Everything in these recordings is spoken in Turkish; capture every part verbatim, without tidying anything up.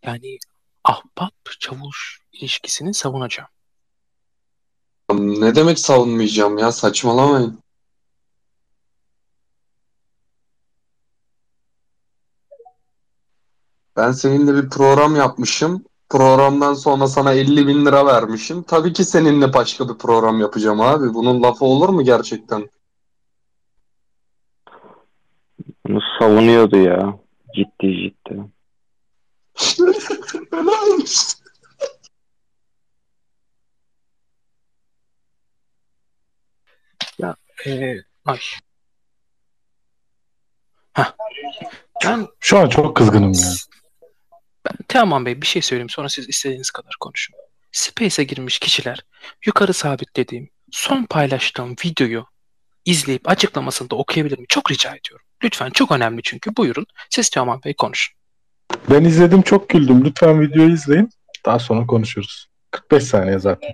Yani ahbap çavuş ilişkisini savunacağım. Ne demek savunmayacağım ya, saçmalamayın. Ben seninle bir program yapmışım. Programdan sonra sana elli bin lira vermişim. Tabii ki seninle başka bir program yapacağım abi. Bunun lafı olur mu gerçekten? Bunu savunuyordu ya. Ciddi ciddi. Ya eee ay. Heh. Ben Şu an çok kızgınım ya. Teoman Bey bir şey söyleyeyim, sonra siz istediğiniz kadar konuşun. Space'e girmiş kişiler yukarı sabitlediğim son paylaştığım videoyu izleyip açıklamasını da okuyabilir mi? Çok rica ediyorum. Lütfen, çok önemli çünkü. Buyurun. Siz Teoman Bey konuşun. Ben izledim, çok güldüm. Lütfen videoyu izleyin. Daha sonra konuşuruz. kırk beş saniye zaten.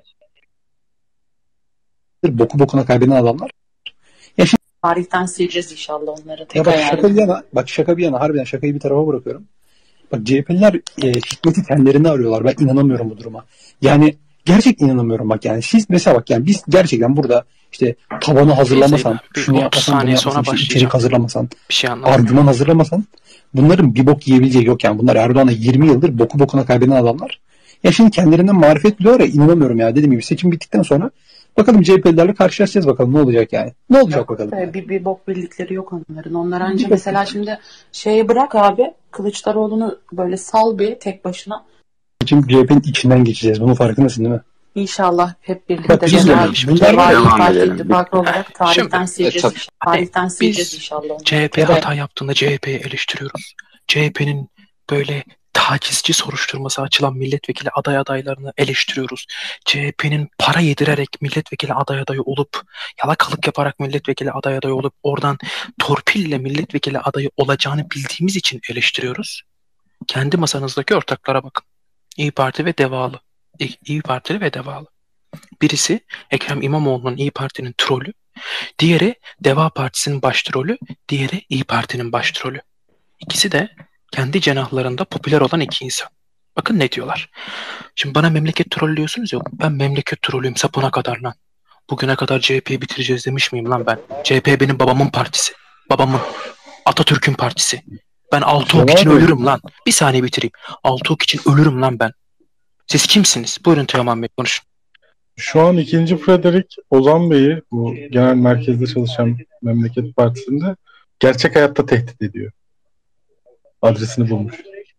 Boku bokuna kaybeden adamlar. Ya şimdi, Tarihten sileceğiz inşallah onları. Tek ya bak hayalim. şaka bir yana, bak şaka bir yana, harbiden şakayı bir tarafa bırakıyorum. Bak C H P'liler e, hikmeti kendilerine arıyorlar. Ben inanamıyorum bu duruma. Yani gerçekten inanamıyorum bak yani. Siz mesela bak yani biz gerçekten burada işte tabanı hazırlamasan, Bir şunu otuz yapmasan, bunu saniye yapmasan, sonra işte başlayacağım. içerik hazırlamasan, Bir şey anlamadım. argüman hazırlamasan bunların bir bok yiyebileceği yok yani. Bunlar Erdoğan'a yirmi yıldır boku bokuna kaybeden adamlar. Ya şimdi kendilerinden marifet biliyorlar ya, inanamıyorum ya. Dediğim gibi seçim bittikten sonra bakalım C H P'lilerle karşılaşacağız, bakalım ne olacak yani. Ne olacak bakalım. Tabii bir, bir bok bildikleri yok onların. Onlar anca mesela şimdi şeyi bırak abi, Kılıçdaroğlu'nu böyle sal bir tek başına. Seçim C H P'nin içinden geçeceğiz. Bunun farkındasın değil mi? İnşallah hep Bak, birlikte biz de genel öyle. Bunlar Ceva devam İttifakı edelim. ittifakı olarak tarihten Şimdi- sileceğiz. E, tabii. inşallah. Tarihten sileceğiz Biz inşallah onları. C H P Ya bak- hata yaptığında C H P'yi eleştiriyoruz. C H P'nin böyle tacizci soruşturması açılan milletvekili aday adaylarını eleştiriyoruz. C H P'nin para yedirerek milletvekili aday adayı olup, yalakalık yaparak milletvekili aday adayı olup, oradan torpille milletvekili adayı olacağını bildiğimiz için eleştiriyoruz. Kendi masanızdaki ortaklara bakın. İyi Parti ve Devalı. İyi, İyi Partili ve Devalı. Birisi Ekrem İmamoğlu'nun İyi Parti'nin trolü, diğeri Deva Partisi'nin baştrolü, diğeri İyi Parti'nin baştrolü. İkisi de kendi cenahlarında popüler olan iki insan. Bakın ne diyorlar. Şimdi bana memleket trollüyorsunuz ya, ben memleket trollüyüm sapına kadar lan. Bugüne kadar C H P'yi bitireceğiz demiş miyim lan ben? C H P benim babamın partisi. Babamın. Atatürk'ün partisi. Ben Altıok için Cemal Bey. ölürüm lan. Bir saniye bitireyim. Altıok için ölürüm lan ben. Siz kimsiniz? Buyurun Teoman Bey konuşun. Şu an ikinci Frederick Ozan Bey'i, bu genel merkezde çalışan Memleket Partisi'nde, gerçek hayatta tehdit ediyor. Adresini bulmuş.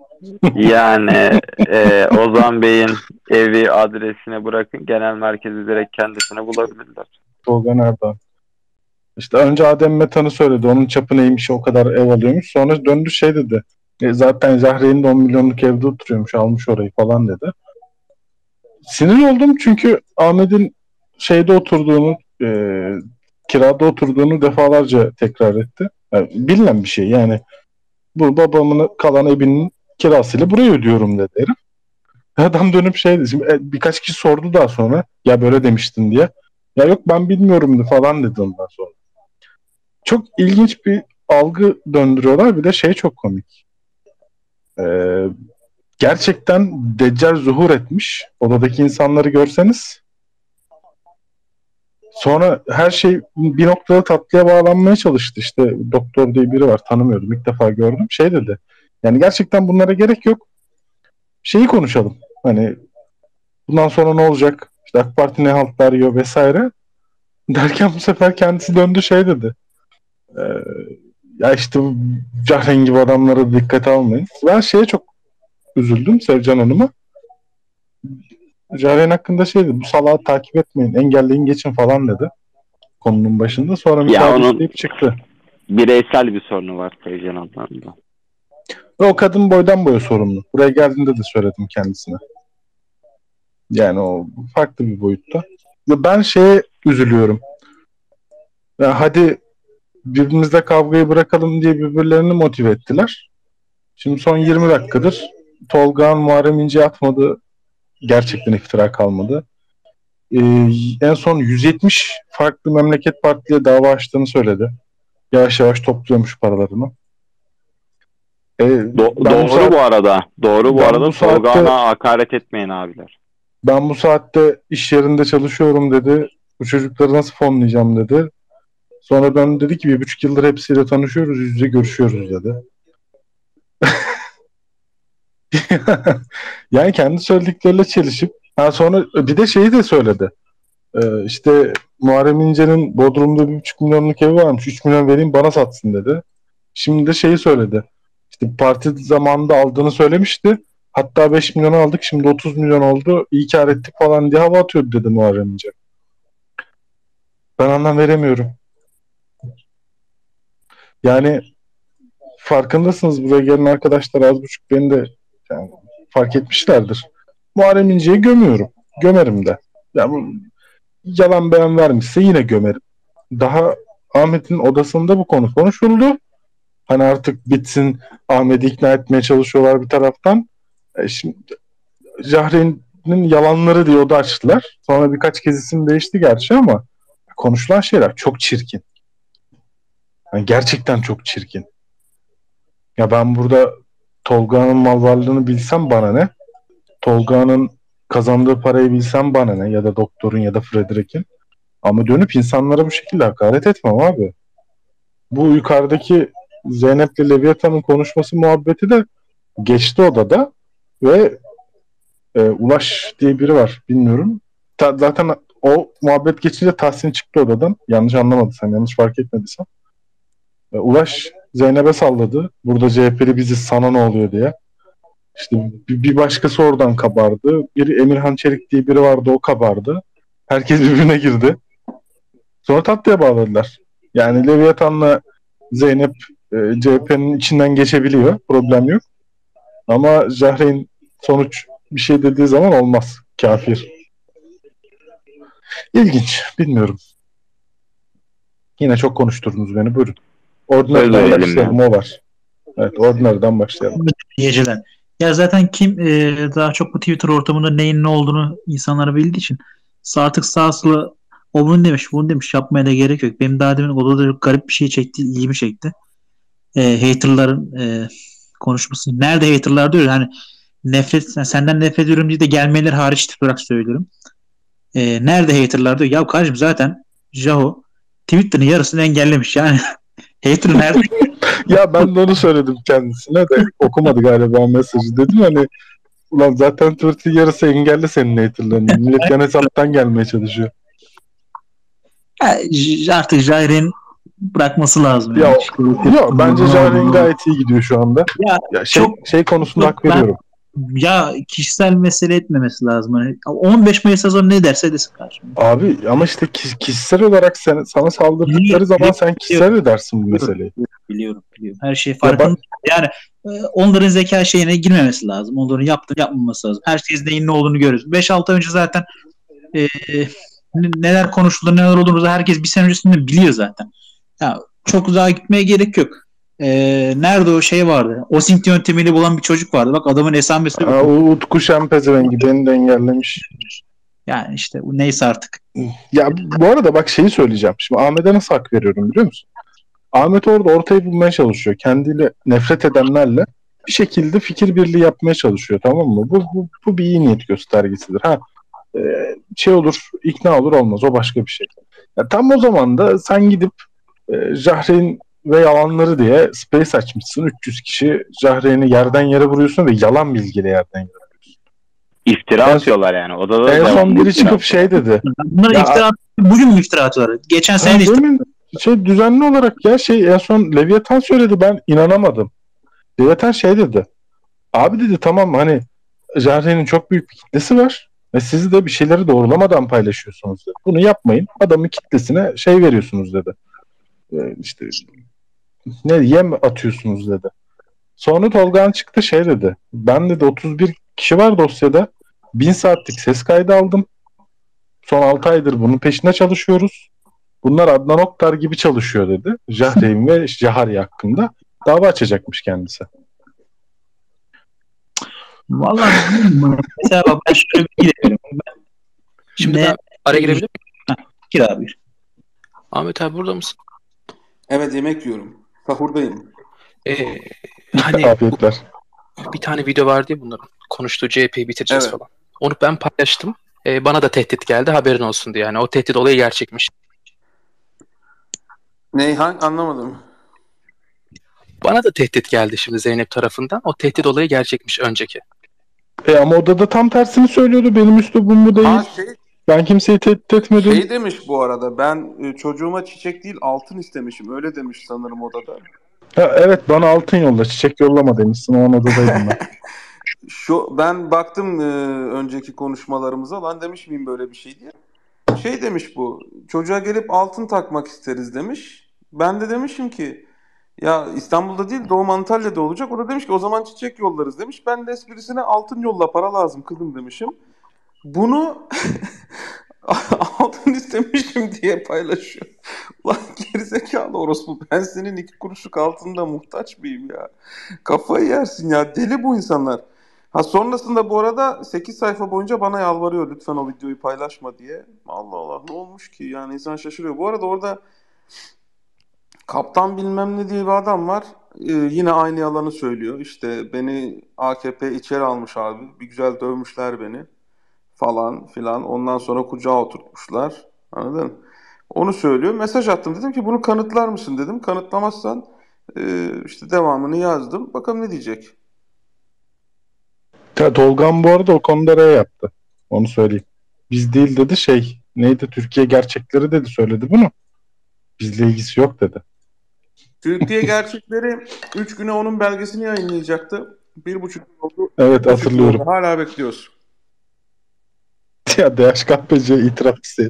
Yani e, Ozan Bey'in evi adresine bırakın, genel merkezi direkt kendisine bulabilirler. Tolga Erdoğan. İşte önce Adem Metan'ı söyledi. Onun çapı neymiş, o kadar ev alıyormuş. Sonra döndü şey dedi. E, zaten Zahre'nin de on milyonluk evde oturuyormuş. Almış orayı falan dedi. Sinir oldum çünkü Ahmet'in şeyde oturduğunu, e, kirada oturduğunu defalarca tekrar etti. Yani bilinen bir şey yani. Bu babamın kalan evinin kirasıyla burayı ödüyorum dedi herif. Adam dönüp şey dedi. Şimdi, e, birkaç kişi sordu daha sonra. Ya böyle demiştin diye. Ya yok ben bilmiyorum falan dedi ondan sonra. Çok ilginç bir algı döndürüyorlar. Bir de şey çok komik. Ee, gerçekten Deccal zuhur etmiş. Odadaki insanları görseniz. Sonra her şey bir noktada tatlıya bağlanmaya çalıştı. İşte doktor diye biri var, tanımıyordum. İlk defa gördüm. Şey dedi. Yani gerçekten bunlara gerek yok. Şeyi konuşalım. Hani bundan sonra ne olacak? İşte AK Parti ne haltlar yiyor vesaire. Derken bu sefer kendisi döndü şey dedi. Ee, ya işte bu Cahren gibi adamlara dikkate almayın. Ben şeye çok üzüldüm, Sevcan Hanım'a. Cahren hakkında şey dedi. Bu salağı takip etmeyin, engelleyin geçin falan dedi. Konunun başında. Sonra müsaade onun- isteyip çıktı. Bireysel bir sorunu var Sevcan Hanım'da. Ve o kadın boydan boya sorumlu. Buraya geldiğinde de söyledim kendisine. Yani o farklı bir boyutta. Ve ben şeye üzülüyorum. Ya hadi birbirimizle kavgayı bırakalım diye birbirlerini motive ettiler. Şimdi son yirmi dakikadır Tolga'nın Muharrem İnce'ye atmadığı gerçekten iftira kalmadı. Ee, en son yüz yetmiş farklı memleket partiliye dava açtığını söyledi. Yavaş yavaş topluyormuş paralarını. E, Do- ben bu doğru saat- bu arada. Doğru bu Ben arada. bu saatte- Tolga'na hakaret etmeyin abiler. Ben bu saatte iş yerinde çalışıyorum dedi. Bu çocukları nasıl fonlayacağım dedi. Sonra ben dedi ki bir buçuk yıldır hepsiyle tanışıyoruz, yüz yüze görüşüyoruz dedi. Yani kendi söyledikleriyle çelişip ha sonra bir de şeyi de söyledi. Ee, işte Muharrem İnce'nin Bodrum'da bir buçuk milyonluk evi varmış. Üç milyon vereyim bana satsın dedi. Şimdi de şeyi söyledi. İşte parti zamanında aldığını söylemişti. Hatta beş milyon aldık şimdi otuz milyon oldu. İyi kar ettik falan diye hava atıyordu dedi Muharrem İnce. Ben anlam veremiyorum. Yani farkındasınız buraya gelen arkadaşlar az buçuk beni de yani fark etmişlerdir. Muharrem İnce'yi gömüyorum. Gömerim de. Yani bu yalan beyan vermişse yine gömerim. Daha Ahmet'in odasında bu konu konuşuldu. Hani artık bitsin Ahmet'i ikna etmeye çalışıyorlar bir taraftan. E şimdi Cahreyn'in yalanları diye oda açtılar. Sonra birkaç kez isim değişti gerçi ama konuşulan şeyler çok çirkin. Yani gerçekten çok çirkin. Ya ben burada Tolga'nın mal varlığını bilsem bana ne? Tolga'nın kazandığı parayı bilsem bana ne? Ya da doktorun ya da Frederick'in. Ama dönüp insanlara bu şekilde hakaret etmem abi. Bu yukarıdaki Zeynep'le Leviathan'ın konuşması muhabbeti de geçti odada ve e, Ulaş diye biri var bilmiyorum. Ta, zaten o muhabbet geçince Tahsin çıktı odadan. Yanlış anlamadıysam, yanlış fark etmediysem. E, Ulaş Zeynep'e salladı. Burada C H P'li biziz sana ne oluyor diye. İşte bir, bir başkası oradan kabardı. Biri Emirhan Çelik diye biri vardı o kabardı. Herkes birbirine girdi. Sonra tatlıya bağladılar. Yani Leviathan'la Zeynep e, C H P'nin içinden geçebiliyor. Problem yok. Ama Cahreyn sonuç bir şey dediği zaman olmaz. Kafir. İlginç. Bilmiyorum. Yine çok konuşturdunuz beni. Buyurun. Ordinary'den Öyle başlayalım. O var. Evet. Ordinary'den başlayalım. Geceden. Ya zaten kim e, daha çok bu Twitter ortamında neyin ne olduğunu insanlara bildiği için artık sağ sola o bunu demiş bunu demiş yapmaya da gerek yok. Benim daha demin odada garip bir şey çekti. İlgimi çekti. E, haterların e, konuşması. Nerede haterlar diyor. Hani nefret yani senden nefret ediyorum diye de gelmeler hariç olarak söylüyorum. E, nerede haterlar diyor. Ya kardeşim zaten Jaho Twitter'ın yarısını engellemiş. Yani hater nerede? Ya ben de onu söyledim kendisine de okumadı galiba o mesajı. Dedim hani ulan zaten Twitter'ın yarısı engelli senin haterlarını. Millet yan hesaptan gelmeye çalışıyor. Ya, artık Jaire'nin bırakması lazım. Ya, yani. Yok bence Jaire'nin gayet iyi gidiyor şu anda. Ya, Ya şey, çok, şey konusunda çok hak veriyorum. Ben, ya kişisel mesele etmemesi lazım. Hani on beş Mayıs sonra ne derse desin karşımda. Abi ama işte kişisel olarak sen, sana saldırdıkları Biliyorum, zaman biliyorum, sen kişisel edersin bu biliyorum, meseleyi. Biliyorum, biliyorum. Her şey farkında. Yani onların zeka şeyine girmemesi lazım. Onların yaptığını yapmaması lazım. Herkes neyin ne olduğunu görüyoruz. beş altı ay önce zaten e, neler konuşuldu, neler olduğunu herkes bir sene öncesinde biliyor zaten. Ya, çok uzağa gitmeye gerek yok. E, nerede o şey vardı? Osint yöntemiyle bulan bir çocuk vardı. Bak adamın esamesi. Aa, Utku Şempezevengi beni de engellemiş. Yani işte bu neyse artık. Ya bu arada bak şeyi söyleyeceğim. Şimdi Ahmet'e nasıl hak veriyorum biliyor musun? Ahmet orada ortayı bulmaya çalışıyor. Kendiyle nefret edenlerle bir şekilde fikir birliği yapmaya çalışıyor, tamam mı? Bu, bu, bu bir iyi niyet göstergesidir. Ha e, şey olur, ikna olur olmaz. O başka bir şey. Ya, tam o zaman da sen gidip e, Jahreyn ve yalanları diye space açmışsın. üç yüz kişi Jahreyn'i yerden yere vuruyorsun ve yalan bilgiyle yerden yere vuruyorsun. İftira En- atıyorlar yani. Odada En son devamlı biri iftira çıkıp şey dedi. Bunlar Ya- iftira bugün mü iftira atıyorlar? Geçen sene de Ha, iftira. demin şey düzenli olarak ya şey en son Leviathan söyledi, ben inanamadım. Leviathan şey dedi. Abi dedi tamam hani Jahreyn'in çok büyük bir kitlesi var ve siz de bir şeyleri doğrulamadan paylaşıyorsunuz dedi. Bunu yapmayın. Adamın kitlesine şey veriyorsunuz dedi. Ee, işte ne yem atıyorsunuz dedi. Sonra Tolga'nın çıktı şey dedi. Ben dedi otuz bir kişi var dosyada. bin saatlik ses kaydı aldım. Son altı aydır bunun peşinde çalışıyoruz. Bunlar Adnan Oktar gibi çalışıyor dedi. Jahreyn ve Jahari hakkında dava açacakmış kendisi. Vallahi bilmiyorum. Mesela bak ben şöyle bir gidelim. Şimdi Ne- ben araya girebilir miyim? Gir abi. Ahmet abi burada mısın? Evet yemek yiyorum. Sahurdayım. Ee, hani bu Afiyetler. bir tane video vardı ya bunların konuştuğu C H P'yi bitireceğiz Evet. falan. Onu ben paylaştım. Ee, bana da tehdit geldi haberin olsun diye. Yani o tehdit olayı gerçekmiş. Neyhan anlamadım. Bana da tehdit geldi şimdi Zeynep tarafından. O tehdit olayı gerçekmiş önceki. E ama o da da tam tersini söylüyordu. Benim üslubum bu değil. Ha şey, Ben kimseyi tehdit etmedim. şey demiş bu arada, ben e, çocuğuma çiçek değil altın istemişim. Öyle demiş sanırım odada. Ha, evet bana altın yolla, çiçek yollama demişsin. O an odadaydım ben. Şu ben baktım e, önceki konuşmalarımıza, lan demiş miyim böyle bir şey diye. Şey demiş bu, çocuğa gelip altın takmak isteriz demiş. Ben de demişim ki ya İstanbul'da değil Doğu Antalya'da olacak. O da demiş ki o zaman çiçek yollarız demiş. Ben de esprisine altın yolla, para lazım kızım demişim. Bunu altın istemişim diye paylaşıyor. Ulan gerizekalı orospu, ben senin iki kuruşluk altında muhtaç mıyım ya? Kafayı yersin ya, deli bu insanlar. Ha sonrasında bu arada sekiz sayfa boyunca bana yalvarıyor lütfen o videoyu paylaşma diye. Allah Allah, ne olmuş ki yani, insan şaşırıyor. Bu arada orada kaptan bilmem ne diye bir adam var. Ee, yine aynı yalanı söylüyor. İşte beni A K P içeri almış abi. Bir güzel dövmüşler beni falan filan. Ondan sonra kucağa oturtmuşlar. Anladın? Onu söylüyor. Mesaj attım. Dedim ki bunu kanıtlar mısın dedim. Kanıtlamazsan e, işte devamını yazdım. Bakalım ne diyecek. Ya Tolgan bu arada o konuda R yaptı. Onu söyleyeyim. Biz değil dedi, şey neydi, Türkiye gerçekleri dedi, söyledi bunu. Bizle ilgisi yok dedi. Türkiye gerçekleri üç güne onun belgesini yayınlayacaktı. Bir buçuk yıl oldu. Evet, Bir buçuk yıl hatırlıyorum. oldu. Hala bekliyoruz. Ya D H K P C itiraf isterim.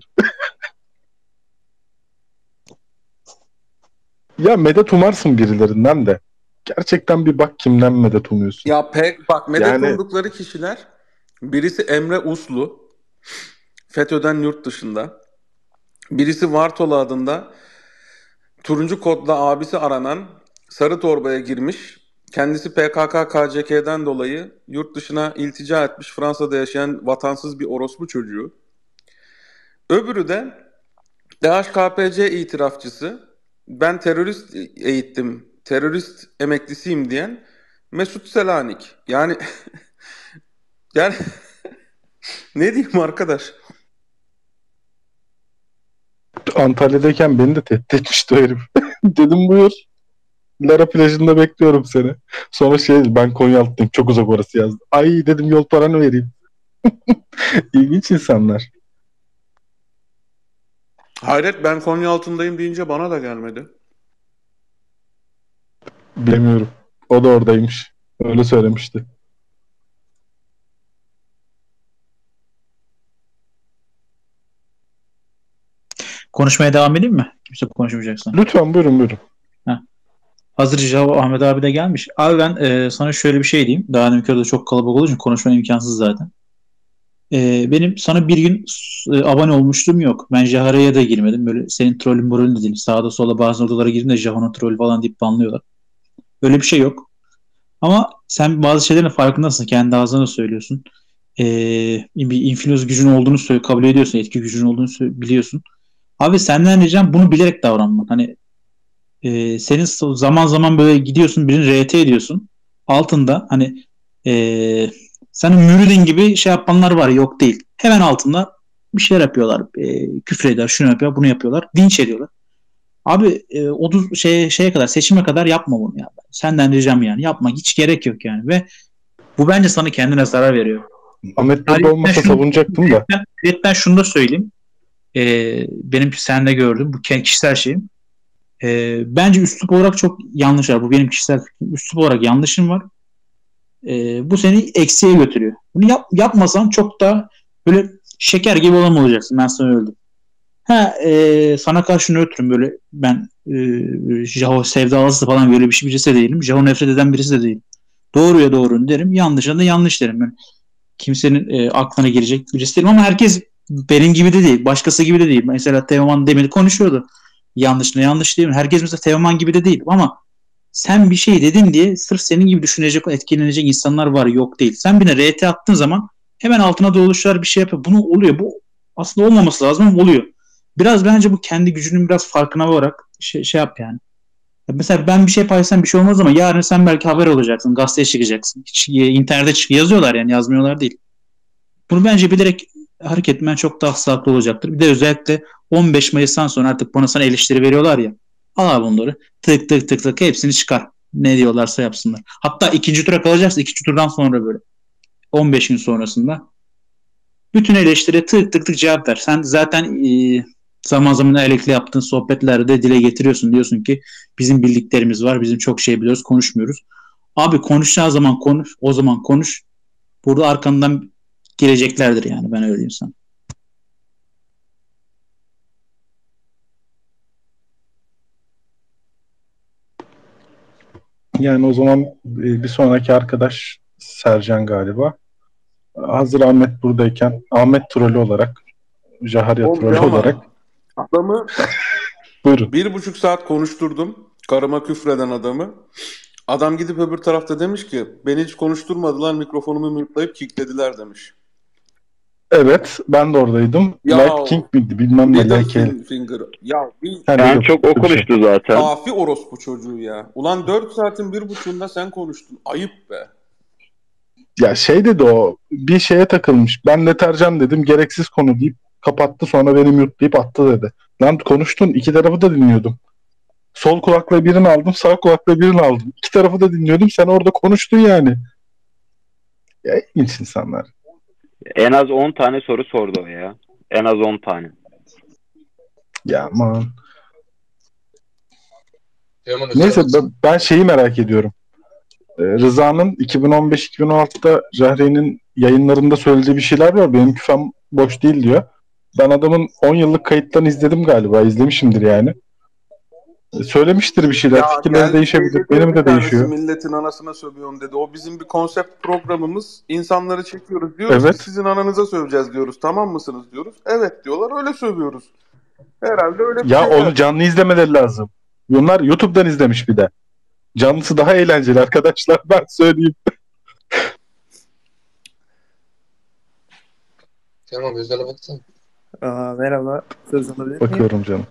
Ya medet umarsın birilerinden de. Gerçekten bir bak kimden medet umuyorsun. Ya pek bak, medet Yani- umdukları kişiler, birisi Emre Uslu, FETÖ'den yurt dışında. Birisi Vartolu adında turuncu kodla abisi aranan, sarı torbaya girmiş. Kendisi P K K K C K'den dolayı yurt dışına iltica etmiş, Fransa'da yaşayan vatansız bir orospu çocuğu. Öbürü de D H K P C itirafçısı, ben terörist eğittim, terörist emeklisiyim diyen Mesut Selanik. Yani yani ne diyeyim arkadaş? Antalya'dayken beni de tehdit etmişti o herif. Dedim buyur. Lara plajında bekliyorum seni. Sonra şey dedi, ben Konyaaltı'dayım, çok uzak orası yazdı. Ay dedim, yol paranı vereyim. İlginç insanlar. Hayret, ben Konyaaltı'ndayım deyince bana da gelmedi. Bilemiyorum. O da oradaymış. Öyle söylemişti. Konuşmaya devam edeyim mi? Kimse konuşmayacaksa. Lütfen buyurun buyurun. Hazır Java Ahmet abi de gelmiş. Abi ben e, sana şöyle bir şey diyeyim. Daha demin orada çok kalabalık olduğu için konuşma imkansız zaten. E, benim sana bir gün e, abone olmuşluğum yok. Ben Jahara'ya da girmedim. Böyle senin trollün moralin de değil. Sağda sola bazı odalara girin de Jahan'ın troll falan deyip banlıyorlar. Öyle bir şey yok. Ama sen bazı şeylerin farkındasın. Kendi ağzına söylüyorsun. E, bir influence gücün olduğunu söyle, kabul ediyorsun. Etki gücün olduğunu sö- biliyorsun. Abi senden ricam bunu bilerek davranman. Hani e, senin zaman zaman böyle gidiyorsun, birini R T ediyorsun. Altında hani e, senin müridin gibi şey yapanlar var, yok değil. Hemen altında bir şeyler yapıyorlar. E, küfür eder, şunu yapıyor, bunu yapıyorlar. Dinç ediyorlar. Abi e, otuz şeye, şeye kadar, seçime kadar yapma bunu ya. Senden ricam yani. Yapma. Hiç gerek yok yani. Ve bu bence sana kendine zarar veriyor. Ahmet burada olmasa şunu- savunacaktım da. Ben, ben şunu da söyleyeyim. Ee, benim sende gördüm. Bu kişisel şeyim. Ee, bence üslup olarak çok yanlış var. Bu benim kişisel fikrim. Üslup olarak yanlışım var. Ee, bu seni eksiğe götürüyor. Bunu yap, yapmasan çok da böyle şeker gibi olan olacaksın. Ben sana öldüm. Ha, e, sana karşı nötrüm böyle. Ben e, Jaho sevdalısı falan böyle bir şey birisi de değilim. Jaho nefret eden birisi de değilim. Doğruya doğru derim. Yanlışa da yanlış derim. Ben kimsenin e, aklına girecek birisi değilim ama herkes benim gibi de değil. Başkası gibi de değil. Mesela Teoman demin konuşuyordu. Yanlış ne yanlış değil mi? Herkes mesela Teoman gibi de değil. Ama sen bir şey dedin diye sırf senin gibi düşünecek, etkilenecek insanlar var, yok değil. Sen birine R T attığın zaman hemen altına doluşlar bir şey yapıyor. Bunu oluyor. Bu aslında olmaması lazım ama oluyor. Biraz bence bu kendi gücünün biraz farkına vararak şey, şey yap yani. Mesela ben bir şey paylaşsam bir şey olmaz ama yarın sen belki haber olacaksın. Gazeteye çıkacaksın. Hiç, e, internete çık yazıyorlar yani yazmıyorlar değil. Bunu bence bilerek hareket etmen çok daha sağlıklı olacaktır. Bir de özellikle on beş Mayıs'tan sonra artık bana sana eleştiri veriyorlar ya. Al abi bunları. Tık tık tık tık hepsini çıkar. Ne diyorlarsa yapsınlar. Hatta ikinci tura kalacaksa ikinci turdan sonra böyle. on beş gün sonrasında. Bütün eleştiriye tık tık tık cevap ver. Sen zaten e, zaman zaman Alek'le yaptığın sohbetlerde dile getiriyorsun. Diyorsun ki bizim bildiklerimiz var. Bizim çok şey biliyoruz. Konuşmuyoruz. Abi konuşacağı zaman konuş. O zaman konuş. Burada arkandan geleceklerdir yani. Ben öyle diyeyim sana. Yani o zaman e, bir sonraki arkadaş Sercan galiba. Hazır Ahmet buradayken Ahmet trolü olarak, Jaharya Oldu trolü ama olarak adamı buyurun. bir buçuk saat konuşturdum. Karıma küfreden adamı. Adam gidip öbür tarafta demiş ki beni hiç konuşturmadılar, mikrofonumu mute'layıp kicklediler demiş. Evet, ben de oradaydım. Ya Light King miydi bilmem ne. Middle Like fin- finger. Ya bir Yani En yok, çok o öyle bir şey. konuştu zaten. kafi orospu çocuğu ya. Ulan dört saatin bir buçuğunda sen konuştun. Ayıp be. Ya şey dedi o, bir şeye takılmış. Ben deterjan dedim, gereksiz konu deyip kapattı, sonra beni mute'layıp attı dedi. Lan konuştun, iki tarafı da dinliyordum. Sol kulakla birini aldım, sağ kulakla birini aldım. İki tarafı da dinliyordum, sen orada konuştun yani. Ya ilginç insanlar. En az on tane soru sordu o ya. En az on tane. Ya aman. Teoman Neyse özel ben, ben şeyi merak ediyorum. Ee, Rıza'nın iki bin on beş iki bin on altıda Jahre'nin yayınlarında söylediği bir şeyler var. Benim küfem boş değil diyor. Ben adamın on yıllık kayıttan izledim galiba. İzlemişimdir yani. Ee, Söylemiştir bir şeyler. Ya Fikirleri geldi değişebilir. dedi, Benim bir de tanesi değişiyor. milletin anasına sövüyorsun dedi. O bizim bir konsept programımız. İnsanları çekiyoruz. Diyoruz ki Evet. sizin ananıza söveceğiz diyoruz. Tamam mısınız diyoruz. Evet diyorlar, öyle sövüyoruz. Herhalde öyle bir Ya şeyler. onu canlı izlemeleri lazım. Bunlar YouTube'dan izlemiş bir de. Canlısı daha eğlenceli arkadaşlar. Ben söyleyeyim. Teoman özele baksana. Aa, merhaba. Söz alabilir miyim? Bakıyorum canım.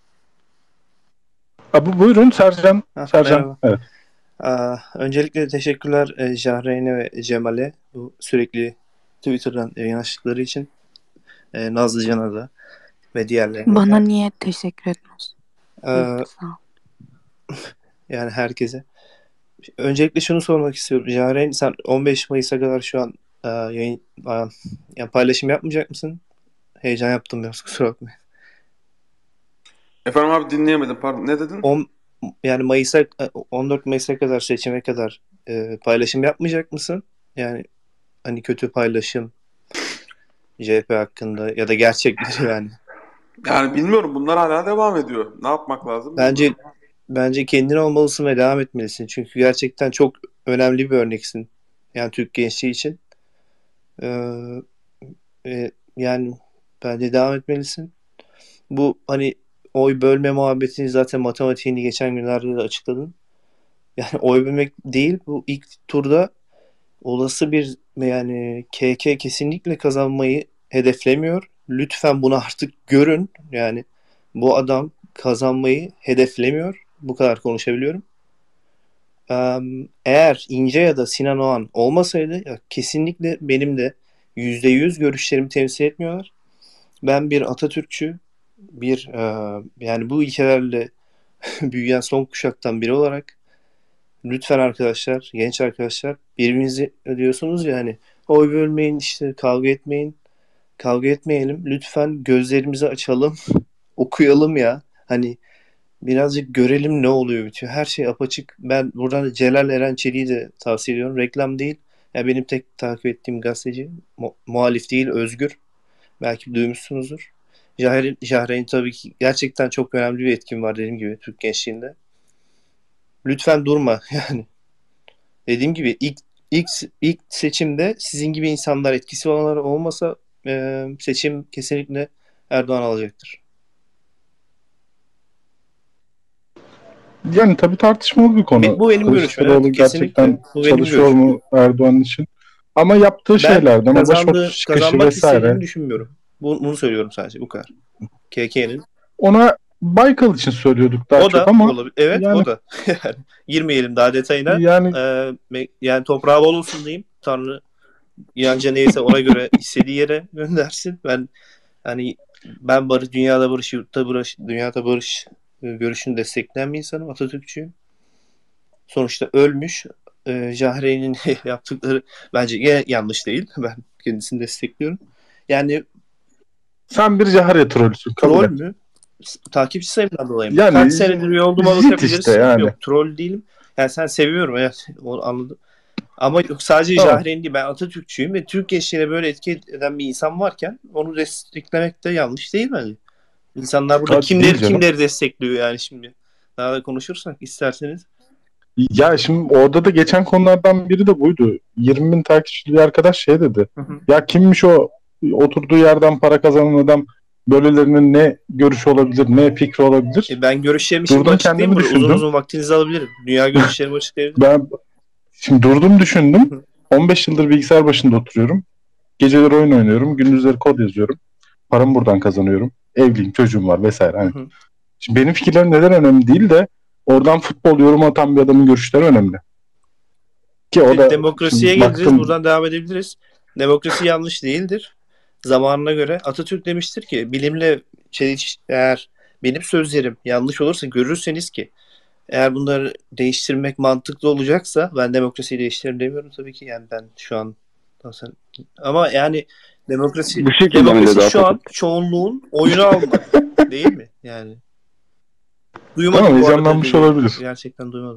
Ha, bu buyurun Sercan. Ha, Sercan. merhaba. Evet. Aa, öncelikle teşekkürler e, Jahreyn'e ve Cemal'e bu sürekli Twitter'dan yayın açtıkları için. E, Nazlıcan'a da ve diğerlerine. Bana niye teşekkür etmiyorsun? Ee, Sağ ol. yani herkese. Öncelikle şunu sormak istiyorum. Jahreyn, sen on beş Mayıs'a kadar şu an e, yayın e, yani paylaşım yapmayacak mısın? Heyecan yaptım biraz, kusura bakmayın. Efendim abi dinleyemedim, pardon. Ne dedin? On, yani Mayıs'a on dört Mayıs'a kadar, seçime kadar e, paylaşım yapmayacak mısın? Yani hani kötü paylaşım C H P hakkında ya da gerçekleri yani. Yani bilmiyorum, bunlar hala devam ediyor. Ne yapmak lazım? Bence bilmiyorum. bence kendin olmalısın ve devam etmelisin. Çünkü gerçekten çok önemli bir örneksin. Yani Türk gençliği için. Ee, e, yani bence devam etmelisin. Bu hani oy bölme muhabbetini zaten matematiğini geçen günlerde de açıkladın. Yani oy bölmek değil, bu ilk turda olası bir yani K K kesinlikle kazanmayı hedeflemiyor. Lütfen bunu artık görün. Yani bu adam kazanmayı hedeflemiyor. Bu kadar konuşabiliyorum. Ee, eğer İnce ya da Sinan Oğan olmasaydı ya kesinlikle benim de yüzde yüz görüşlerimi temsil etmiyorlar. Ben bir Atatürkçü, bir e, yani bu ilkelerle büyüyen son kuşaktan biri olarak lütfen arkadaşlar, genç arkadaşlar, birbirinizi diyorsunuz ya hani oy bölmeyin, işte kavga etmeyin. Kavga etmeyelim. Lütfen gözlerimizi açalım. Okuyalım ya. Hani birazcık görelim ne oluyor bitiyor. Her şey apaçık. Ben buradan Celal Eren Çelik'i de tavsiye ediyorum. Reklam değil. Ya benim tek takip ettiğim gazeteci. Mu- muhalif değil, özgür. Belki duymuşsunuzdur. Jahreyn, Jahreyn tabii ki gerçekten çok önemli bir etkin var dediğim gibi Türk gençliğinde. Lütfen durma yani. Dediğim gibi ilk ilk ilk seçimde sizin gibi insanlar, etkisi olanlar olmasa e, seçim kesinlikle Erdoğan alacaktır. Yani tabii tartışmalı bir konu. Be- bu benim görüşüm. Kılıçdaroğlu Evet, kesinlikle. gerçekten Bu benim çalışıyor görüşüm. mu Erdoğan için? Ama yaptığı Ben şeylerden o kazandığı, başörtüsü çıkışı kazanmak vesaire. istediğini düşünmüyorum. Bu- Bunu söylüyorum sadece, bu kadar. K K'nin. Ona Baykal için söylüyorduk daha O çok da ama olabilir. Evet yani o da. Yani girmeyelim daha detayına. yani Ee, me- yani toprağı bol olsun diyeyim. Tanrı inanca neyse ona göre istediği yere göndersin. Ben hani ben barış, dünyada barış, yurtta barış, dünyada barış e, görüşünü destekleyen bir insanım. Atatürkçüyüm. Sonuçta ölmüş. E, Jahreyn'in yaptıkları bence yine yanlış değil. Ben kendisini destekliyorum. Yani sen bir Cahreyn trollüsün, kabul troll et. mü? S- Takipçi sayımdan dolayı mı? Yani Kaç senedir üye olduğuma jit bakabilirsin. işte yani. Yok troll değilim. Yani sen seviyorum evet. Onu anladım. Ama yok sadece Tamam. Jahreyn değil. Ben Atatürkçüyüm ve Türk gençliğine böyle etki eden bir insan varken onu desteklemek de yanlış değil bence. İnsanlar burada Tabii kimleri değil canım. kimleri destekliyor yani şimdi. Daha da konuşursak isterseniz. Ya şimdi orada da geçen konulardan biri de buydu. yirmi bin takipçili bir arkadaş şey dedi. Hı hı. Ya kimmiş o oturduğu yerden para kazanan adam, böylelerinin ne görüşü olabilir, ne fikri olabilir? E ben görüşlerimi şimdi Durdum açıklayayım kendimi burada. Uzun düşündüm. uzun vaktinizi alabilirim. Dünya görüşlerimi açıklayabilirim. Ben şimdi durdum düşündüm. Hı. on beş yıldır bilgisayar başında oturuyorum. Geceleri oyun oynuyorum, gündüzleri kod yazıyorum. Paramı buradan kazanıyorum. Evliyim, çocuğum var vesaire. Hani. Hı hı. Şimdi benim fikirlerim neden önemli değil de oradan futbol yorumu atan bir adamın görüşleri önemli. Ki o da Demokrasiye şimdi geleceğiz. baktım, Buradan devam edebiliriz. Demokrasi yanlış değildir. Zamanına göre Atatürk demiştir ki bilimle çeliş eğer benim sözlerim yanlış olursa görürseniz ki eğer bunları değiştirmek mantıklı olacaksa ben demokrasiyi değiştiririm demiyorum tabii ki yani ben şu an ama yani demokrasi Bu şekilde mi demokrasi dedi şu an Atatürk? çoğunluğun oyunu almak değil mi yani? Duymadım tamam, bu arada heyecanlanmış dediğini. olabilir. Gerçekten duymadım.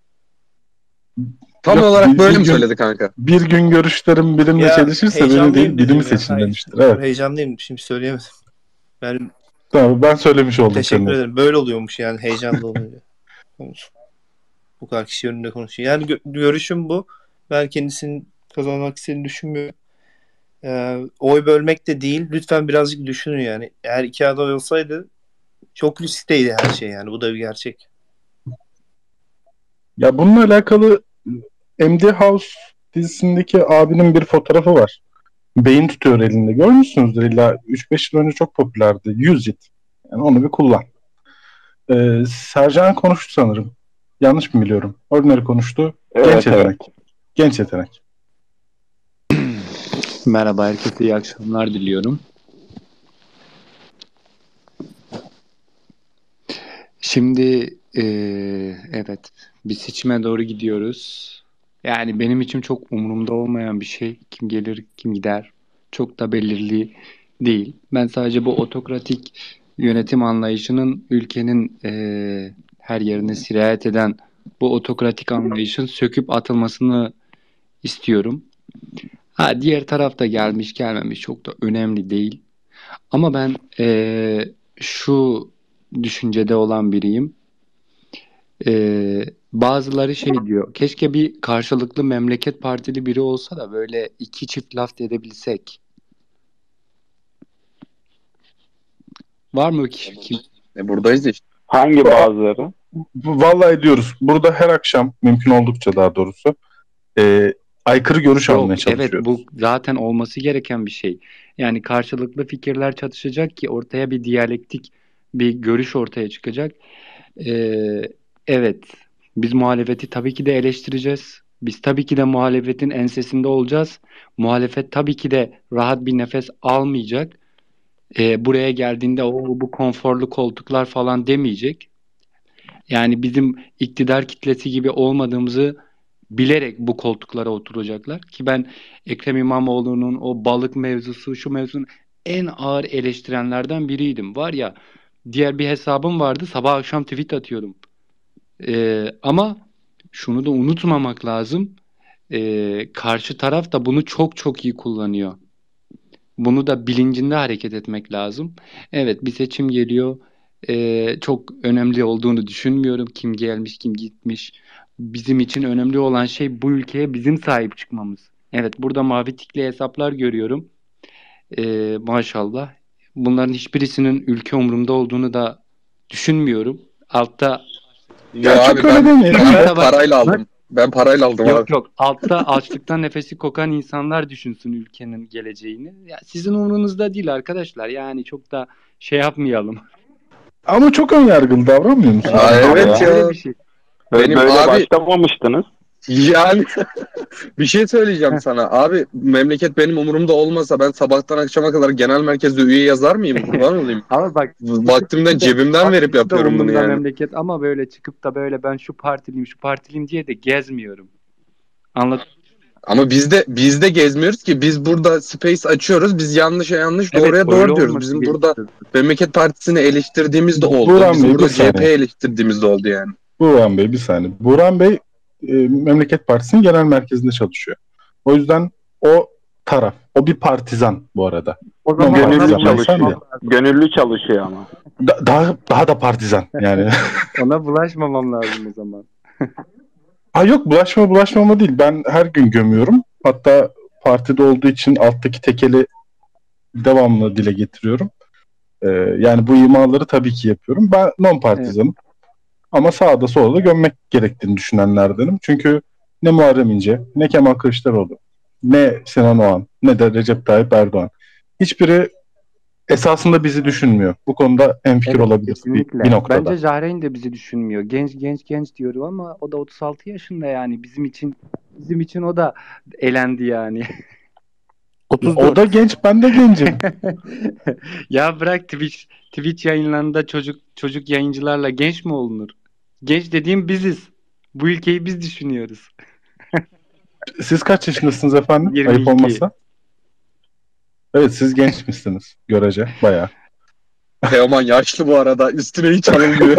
Tam Yok, olarak bir- böyle bir mi gün- söyledi kanka? Bir gün görüşlerim bilimle Ya çelişirse beni heyecanlıyım değil bilimi dedim ya. seçin Hayır, demiştir. Evet. heyecanlıyım şimdi söyleyemedim. Ben Tamam, ben söylemiş oldum teşekkür senin. ederim. Böyle oluyormuş yani heyecanlı olunca. Bu kadar kişi önünde konuşuyor. Yani gö- görüşüm bu. Ben kendisinin kazanmak istediğini düşünmüyorum. Ee, oy bölmek de değil. Lütfen birazcık düşünün yani. Eğer iki aday olsaydı çok riskteydi her şey yani. Bu da bir gerçek. Ya bununla alakalı M D House dizisindeki abinin bir fotoğrafı var. Beyin tutuyor elinde. Görmüşsünüzdür illa, üç beş yıl önce çok popülerdi. Use it. Yani onu bir kullan. Ee, Sercan konuştu sanırım. Yanlış mı biliyorum? Ordinary konuştu. Evet, Genç yetenek. Genç yetenek. Merhaba herkese, iyi akşamlar diliyorum. Şimdi eee, evet bir seçime doğru gidiyoruz. Yani benim için çok umurumda olmayan bir şey. Kim gelir, kim gider. Çok da belirli değil. Ben sadece bu otokratik yönetim anlayışının ülkenin eee, her yerine sirayet eden bu otokratik anlayışın söküp atılmasını istiyorum. Ha, diğer tarafta gelmiş gelmemiş çok da önemli değil. Ama ben eee, şu düşüncede olan biriyim. Eee, bazıları şey diyor. Keşke bir karşılıklı memleket partili biri olsa da böyle iki çift laf edebilsek. Var mı ki kim? E buradayız işte. Hangi bazıları? Vallahi ediyoruz. Burada her akşam mümkün oldukça daha doğrusu e, aykırı görüş Yok, almaya evet çalışıyoruz. bu zaten olması gereken bir şey. Yani karşılıklı fikirler çatışacak ki ortaya bir diyalektik bir görüş ortaya çıkacak. Ee, evet, biz muhalefeti tabii ki de eleştireceğiz. Biz tabii ki de muhalefetin ensesinde olacağız. Muhalefet tabii ki de rahat bir nefes almayacak. Ee, buraya geldiğinde o bu konforlu koltuklar falan demeyecek. Yani bizim iktidar kitlesi gibi olmadığımızı bilerek bu koltuklara oturacaklar. Ki ben Ekrem İmamoğlu'nun o balık mevzusu, şu mevzunun en ağır eleştirenlerden biriydim. Var ya, diğer bir hesabım vardı, sabah akşam tweet atıyordum. Ee, ama şunu da unutmamak lazım. Ee, karşı taraf da bunu çok çok iyi kullanıyor. Bunu da bilincinde hareket etmek lazım. Evet, bir seçim geliyor. Ee, çok önemli olduğunu düşünmüyorum. Kim gelmiş, kim gitmiş. Bizim için önemli olan şey bu ülkeye bizim sahip çıkmamız. Evet, burada mavi tikli hesaplar görüyorum. Ee, maşallah. Bunların hiçbirisinin ülke umurumda olduğunu da düşünmüyorum. Altta Ya, Ya abi çok öyle ben, demeyelim. ben Bak- parayla aldım. Ben parayla aldım Yok abi. yok, altta açlıktan nefesi kokan insanlar düşünsün ülkenin geleceğini. Ya sizin umurunuzda değil arkadaşlar. Yani çok da şey yapmayalım. Ama çok önyargılı davranmıyor musun? Aa, evet ya. ya. Böyle bir şey. Benim Böyle abi başlamamıştınız. yani bir şey söyleyeceğim sana. Abi memleket benim umurumda olmasa ben sabahtan akşama kadar genel merkezde üye yazar mıyım? Kurban olayım. Ama bak Vaktimden cebimden bak verip ikisi de yapıyorum bunu umurumda yani. memleket ama böyle çıkıp da böyle ben şu partiliyim şu partiliyim diye de gezmiyorum. Anladın? Ama biz de biz de gezmiyoruz ki. Biz burada space açıyoruz. Biz yanlışa yanlış, Evet, doğruya öyle doğru diyoruz. olması Bizim burada gerekiyor. Memleket Partisi'ni eleştirdiğimiz de oldu. Burhan Bizim Bey, burada bir saniye. C H P'yi eleştirdiğimiz de oldu yani. Burhan Bey bir saniye. Burhan Bey e, Memleket Partisi'nin genel merkezinde çalışıyor. O yüzden o taraf. O bir partizan bu arada. O zaman Gönüllü ona Gönüllü çalışıyor. bulaşmamam çalışıyor. lazım. Gönüllü çalışıyor ama. Da- daha daha da partizan yani. Ona bulaşmamam lazım o zaman. Ha yok, bulaşma bulaşmama değil. Ben her gün gömüyorum. Hatta partide olduğu için alttaki tekeli devamlı dile getiriyorum. Ee, yani bu imaları tabii ki yapıyorum. Ben non partizanım. Ama sağda solda gömmek gerektiğini düşünenlerdenim. Çünkü ne Muharrem İnce, ne Kemal Kılıçdaroğlu, ne Sinan Oğan, ne de Recep Tayyip Erdoğan. Hiçbiri esasında bizi düşünmüyor. Bu konuda hemfikir Evet, olabiliriz bir, kesinlikle. bir noktada. Bence Jahreyn de bizi düşünmüyor. Genç genç genç diyorum ama o da otuz altı yaşında yani bizim için bizim için o da elendi yani. O da genç, ben de gencim. Ya bırak Twitch Twitch yayınlarında çocuk çocuk yayıncılarla genç mi olunur? Genç dediğim biziz. Bu ülkeyi biz düşünüyoruz. Siz kaç yaşındasınız efendim? yirmi Ayıp iki. olmasa. Evet, siz genç misiniz? Görece bayağı. Teoman yaşlı bu arada. Üstüne hiç alınmıyor.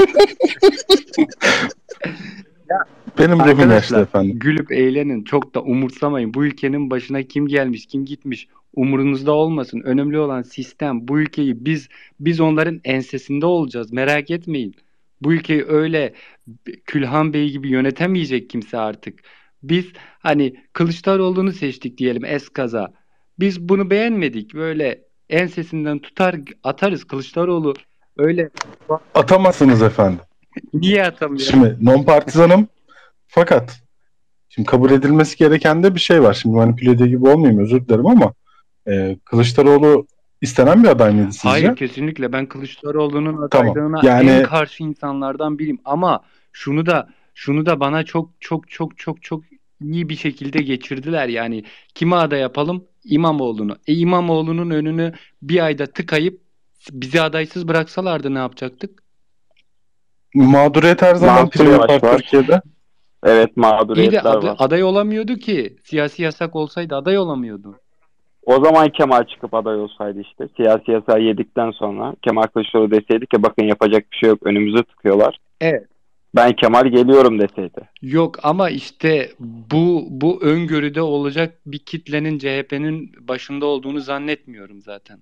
Benim ruhum yaşlı Arkadaşlar efendim. gülüp eğlenin. Çok da umursamayın. Bu ülkenin başına kim gelmiş, kim gitmiş umurunuzda olmasın. Önemli olan sistem. Bu ülkeyi biz biz onların ensesinde olacağız. Merak etmeyin. Bu ülkeyi öyle Külhan Bey gibi yönetemeyecek kimse artık. Biz hani Kılıçdaroğlu'nu seçtik diyelim eskaza. Biz bunu beğenmedik. Böyle ensesinden tutar atarız. Kılıçdaroğlu öyle Atamazsınız efendim. niye atamıyor? Şimdi non partizanım fakat şimdi kabul edilmesi gereken de bir şey var. Şimdi manipüle ediyor gibi olmayayım, özür dilerim ama e, Kılıçdaroğlu istenen bir aday mıydı sizce? Hayır, kesinlikle ben Kılıçdaroğlu'nun Tamam. adaylığına Yani en karşı insanlardan biriyim ama şunu da şunu da bana çok çok çok çok çok iyi bir şekilde geçirdiler. Yani kime aday yapalım? İmamoğlu'nu. E İmamoğlu'nun önünü bir ayda tıkayıp bizi adaysız bıraksalardı ne yapacaktık? mağduriyet her zaman Mansur prim yapar Yavaş var. Türkiye'de. Evet, İyi de mağduriyetler aday, var. aday olamıyordu ki. Siyasi yasak olsaydı aday olamıyordu. O zaman Kemal çıkıp aday olsaydı işte. Siyasi yasağı yedikten sonra Kemal Kılıçdaroğlu deseydi ki bakın yapacak bir şey yok. Önümüze tıkıyorlar. Evet. Ben Kemal geliyorum deseydi. Yok ama işte bu bu öngörüde olacak bir kitlenin C H P'nin başında olduğunu zannetmiyorum zaten.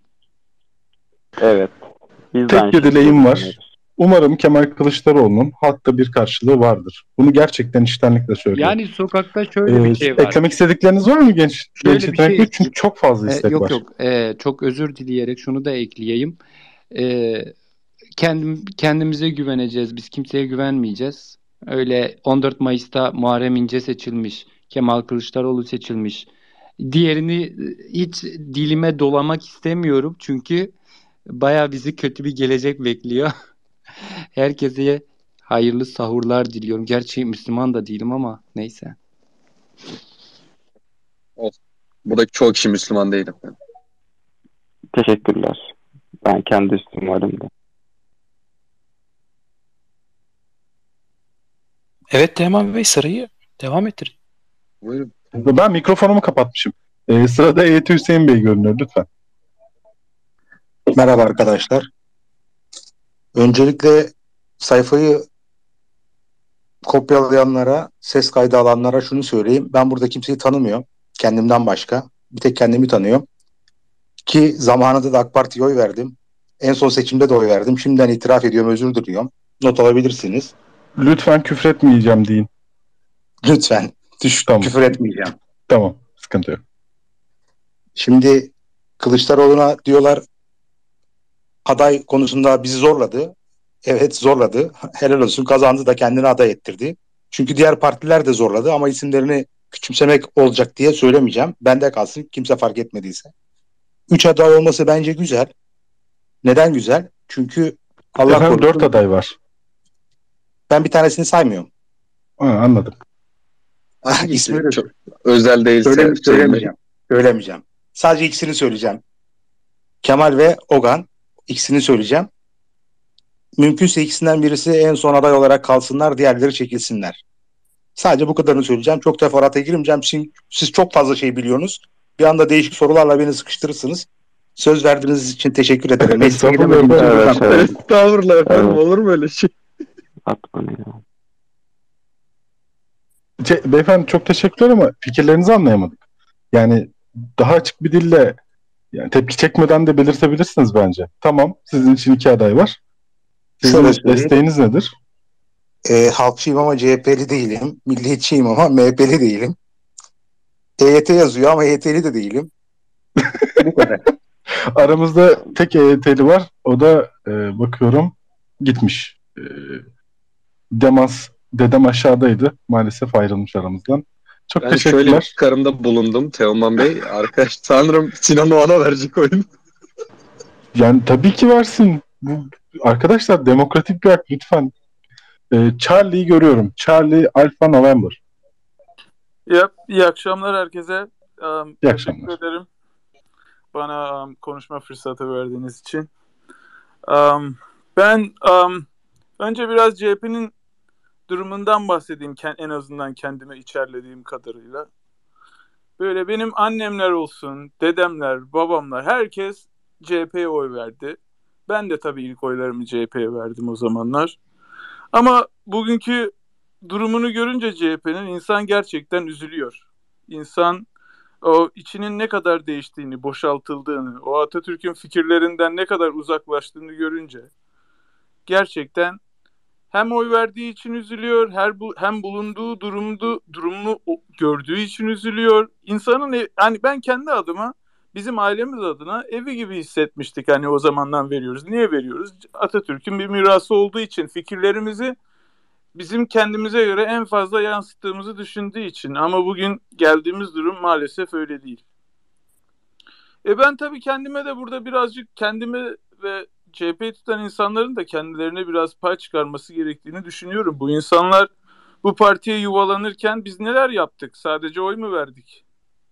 Evet. Biz de Tek aynı bir şekilde dileğim var. düşünüyoruz. Umarım Kemal Kılıçdaroğlu'nun halkta bir karşılığı vardır. Bunu gerçekten içtenlikle söylüyorum. Yani sokakta şöyle Ee, bir şey var. eklemek istedikleriniz var mı genç Şöyle genç bir yetenekli? şey- Çünkü çok fazla E, istek yok var. yok E, çok özür dileyerek şunu da ekleyeyim. E, kendim kendimize güveneceğiz. Biz kimseye güvenmeyeceğiz. Öyle on dört Mayıs'ta Muharrem İnce seçilmiş, Kemal Kılıçdaroğlu seçilmiş. Diğerini hiç dilime dolamak istemiyorum çünkü baya bizi kötü bir gelecek bekliyor. Herkese hayırlı sahurlar diliyorum. Gerçi Müslüman da değilim ama neyse. Buradaki çoğu kişi Müslüman değil efendim. Teşekkürler. Ben kendi üstüm varım da. Evet Teoman Bey, sırayı devam ettirin. Buyurun. Ben mikrofonumu kapatmışım. Ee, sırada E Y T Hüseyin Bey görünüyor lütfen. Merhaba arkadaşlar. Öncelikle sayfayı kopyalayanlara, ses kaydı alanlara şunu söyleyeyim. Ben burada kimseyi tanımıyorum. Kendimden başka. Bir tek kendimi tanıyorum. Ki zamanında da AK Parti'ye oy verdim. En son seçimde de oy verdim. Şimdiden itiraf ediyorum, özür diliyorum. Not alabilirsiniz. Lütfen küfretmeyeceğim deyin. Lütfen. Düş, Tamam. küfür etmeyeceğim. Tamam. Sıkıntı yok. Şimdi Kılıçdaroğlu'na diyorlar aday konusunda bizi zorladı. Evet, zorladı. Helal olsun, kazandı da kendini aday ettirdi. Çünkü diğer partiler de zorladı ama isimlerini küçümsemek olacak diye söylemeyeceğim. Bende kalsın, kimse fark etmediyse. Üç aday olması bence güzel. Neden güzel? Çünkü Allah Efendim korusun. dört aday var. Ben bir tanesini saymıyorum. Ha, anladım. İsmi Çok özel değilse Söyle, söylemeyin. söylemeyeceğim. Söylemeyeceğim. Sadece ikisini söyleyeceğim. Kemal ve Ogan. İkisini söyleyeceğim. Mümkünse ikisinden birisi en son aday olarak kalsınlar, diğerleri çekilsinler. Sadece bu kadarını söyleyeceğim. Çok teferruata girmeyeceğim. Siz, siz çok fazla şey biliyorsunuz. Bir anda değişik sorularla beni sıkıştırırsınız. Söz verdiğiniz için teşekkür ederim. Meclise Estağfurullah gidemediğim için Evet, buradan- evet. Estağfurullah efendim, Evet. olur mu öyle şey? Atma ya. Şey, beyefendi çok teşekkürler ama fikirlerinizi anlayamadık. Yani daha açık bir dille yani tepki çekmeden de belirtebilirsiniz bence. Tamam, sizin için iki aday var. Sizin Şöyle söyleyeyim. desteğiniz nedir? E, halkçıyım ama C H P'li değilim. Milliyetçiyim ama M H P'li değilim. E Y T yazıyor ama E Y T'li de değilim. Bu kadar. Aramızda tek E Y T'li var. O da e, bakıyorum gitmiş. E, Demas, dedem aşağıdaydı. Maalesef ayrılmış aramızdan. Çok Ben şöyle teşekkürler. bir çıkarımda bulundum Teoman Bey. Arkadaş sanırım Sinan Oğan'a verecek oyunu. Yani tabii ki versin. Bu, arkadaşlar demokratik bir hak lütfen. E, Charlie'yi görüyorum. Charlie Alpha November. Yep, iyi akşamlar herkese. Um, İyi teşekkür akşamlar. ederim bana um, konuşma fırsatı verdiğiniz için. Um, ben um, önce biraz C H P'nin durumundan bahsedeyim, ken- en azından kendime içerlediğim kadarıyla. Böyle benim annemler olsun, dedemler, babamlar, herkes C H P'ye oy verdi. Ben de tabii ilk oylarımı C H P'ye verdim o zamanlar. Ama bugünkü durumunu görünce C H P'nin insan gerçekten üzülüyor. İnsan o içinin ne kadar değiştiğini, boşaltıldığını, o Atatürk'ün fikirlerinden ne kadar uzaklaştığını görünce gerçekten hem oy verdiği için üzülüyor, her bu, hem bulunduğu durumdu, durumunu o- gördüğü için üzülüyor. İnsanın ev- hani ben kendi adıma, bizim ailemiz adına evi gibi hissetmiştik, hani o zamandan veriyoruz. Niye veriyoruz? Atatürk'ün bir mirası olduğu için, fikirlerimizi bizim kendimize göre en fazla yansıttığımızı düşündüğü için. Ama bugün geldiğimiz durum maalesef öyle değil. E ben tabii kendime de burada birazcık kendime ve C H P'yi tutan insanların da kendilerine biraz pay çıkarması gerektiğini düşünüyorum. Bu insanlar bu partiye yuvalanırken biz neler yaptık? Sadece oy mu verdik?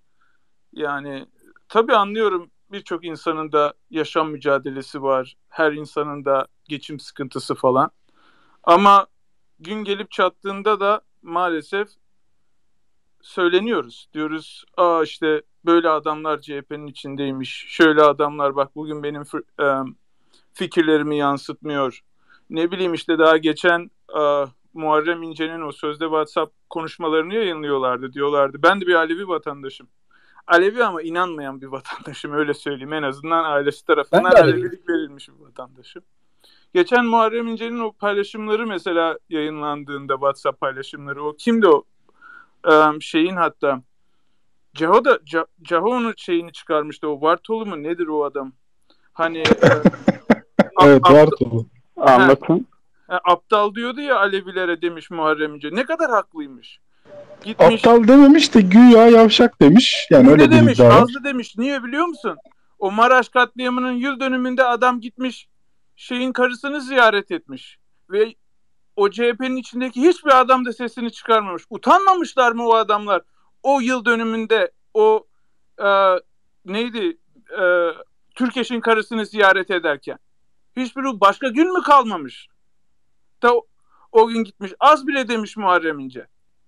Yani tabii anlıyorum, birçok insanın da yaşam mücadelesi var. Her insanın da geçim sıkıntısı falan. Ama gün gelip çattığında da maalesef söyleniyoruz. Diyoruz, aa işte böyle adamlar C H P'nin içindeymiş. Şöyle adamlar bak bugün benim fır- e, fikirlerimi yansıtmıyor. Ne bileyim işte daha geçen e, Muharrem İnce'nin o sözde WhatsApp konuşmalarını yayınlıyorlardı. Diyorlardı ben de bir Alevi vatandaşım. Alevi ama inanmayan bir vatandaşım, öyle söyleyeyim. En azından ailesi tarafından Ben de Aleviyim. Alevilik verilmiş bir vatandaşım. Geçen Muharrem İnce'nin o paylaşımları mesela yayınlandığında, WhatsApp paylaşımları, o kimdi o Ee, şeyin hatta Caho da Ca- Caho onun şeyini çıkarmıştı, o Bartolu mu nedir o adam, hani e, a- Evet aptal, var tabii. Anlatın. e, aptal diyordu ya Alevilere, demiş Muharrem İnce. Ne kadar haklıymış. Gitmiş Aptal dememiş de güya yavşak demiş. Yani öyle ne bir demiş, iddia var. azdı demiş. Niye biliyor musun? O Maraş katliamının yıl dönümünde adam gitmiş şeyin karısını ziyaret etmiş ve o C H P'nin içindeki hiçbir adam da sesini çıkarmamış. Utanmamışlar mı o adamlar? O yıl dönümünde o e, neydi e, Türkeş'in karısını ziyaret ederken. Hiçbir başka gün mü kalmamış? Da o, o gün gitmiş. Az bile demiş Muharrem İnce.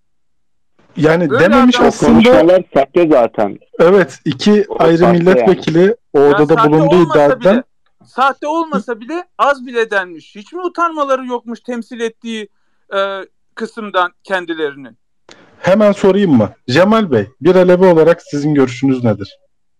Yani Böyle dememiş adam- aslında. Konuşmalar sahte zaten. Evet, iki O ayrı sahte milletvekili o Ya odada sahte bulunduğu olmasa iddia bile, eden. sahte olmasa bile az bile denmiş. Hiç mi utanmaları yokmuş temsil ettiği e, kısımdan kendilerinin? Hemen sorayım mı? Cemal Bey, bir Alevi olarak sizin görüşünüz nedir?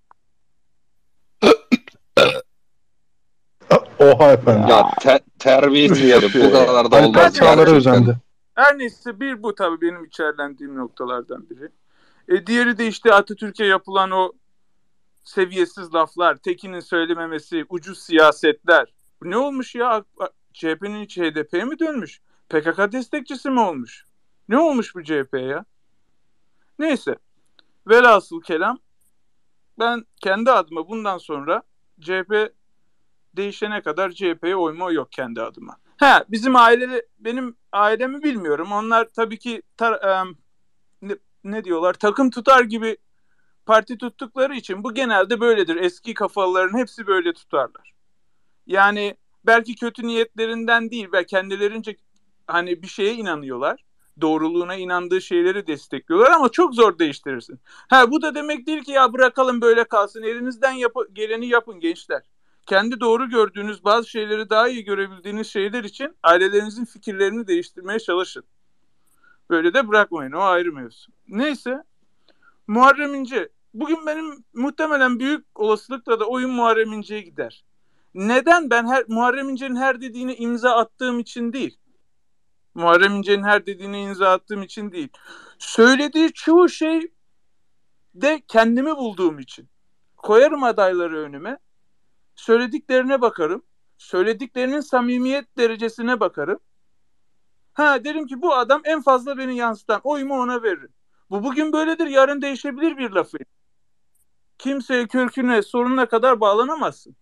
Oha efendim. Ya te- terbiyesiz herif. Bu kadar da Alper olmaz Çağlar'a gerçekten. özendi. Her neyse, bir bu tabii benim içerlendiğim noktalardan biri. E, diğeri de işte Atatürk'e yapılan o seviyesiz laflar, Tekin'in söylememesi, ucuz siyasetler. Bu ne olmuş ya? C H P'nin içi H D P'ye mi dönmüş? P K K destekçisi mi olmuş? Ne olmuş bu C H P'ye ya? Neyse. Velhasıl kelam, ben kendi adıma bundan sonra C H P değişene kadar C H P'ye oyma yok kendi adıma. Ha, bizim aile, benim ailemi bilmiyorum. Onlar tabii ki tar- um, ne, ne diyorlar, takım tutar gibi parti tuttukları için bu genelde böyledir. Eski kafalıların hepsi böyle tutarlar. Yani belki kötü niyetlerinden değil ve kendilerince hani bir şeye inanıyorlar. Doğruluğuna inandığı şeyleri destekliyorlar ama çok zor değiştirirsin. Ha, bu da demek değil ki ya bırakalım böyle kalsın. Elinizden yap- geleni yapın gençler. Kendi doğru gördüğünüz bazı şeyleri daha iyi görebildiğiniz şeyler için ailelerinizin fikirlerini değiştirmeye çalışın. Böyle de bırakmayın. O ayrı mevzu. Neyse. Muharrem İnce. Bugün benim muhtemelen büyük olasılıkla da oyun Muharrem İnce'ye gider. Neden? Ben her, Muharrem İnce'nin her dediğine imza attığım için değil. Muharrem İnce'nin her dediğine imza attığım için değil. Söylediği çoğu şey de kendimi bulduğum için. Koyarım adayları önüme. Söylediklerine bakarım. Söylediklerinin samimiyet derecesine bakarım. Ha, derim ki bu adam en fazla beni yansıtan, oyumu ona veririm. Bu bugün böyledir, yarın değişebilir bir lafı. Kimseye, köküne, sorununa kadar bağlanamazsın.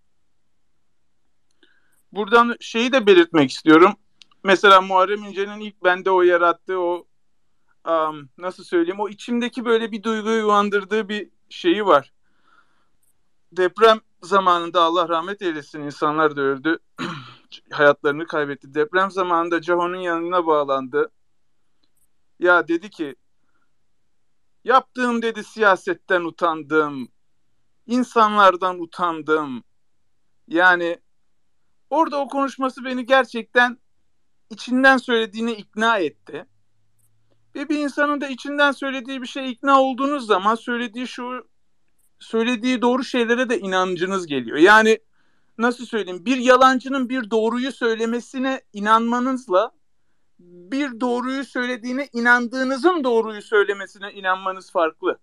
Buradan şeyi de belirtmek istiyorum. Mesela Muharrem İnce'nin ilk bende o yarattığı o um, nasıl söyleyeyim, o içimdeki böyle bir duyguyu uyandırdığı bir şeyi var. Deprem zamanında Allah rahmet eylesin, insanlar da öldü. Hayatlarını kaybetti. Deprem zamanında Caho'nun yanına bağlandı. Ya dedi ki, yaptığım dedi siyasetten utandım. İnsanlardan utandım. Yani orada o konuşması beni gerçekten içinden söylediğine ikna etti. Ve bir insanın da içinden söylediği bir şey ikna olduğunuz zaman söylediği şu söylediği doğru şeylere de inancınız geliyor. Yani nasıl söyleyeyim, bir yalancının bir doğruyu söylemesine inanmanızla bir doğruyu söylediğine inandığınızın doğruyu söylemesine inanmanız farklı.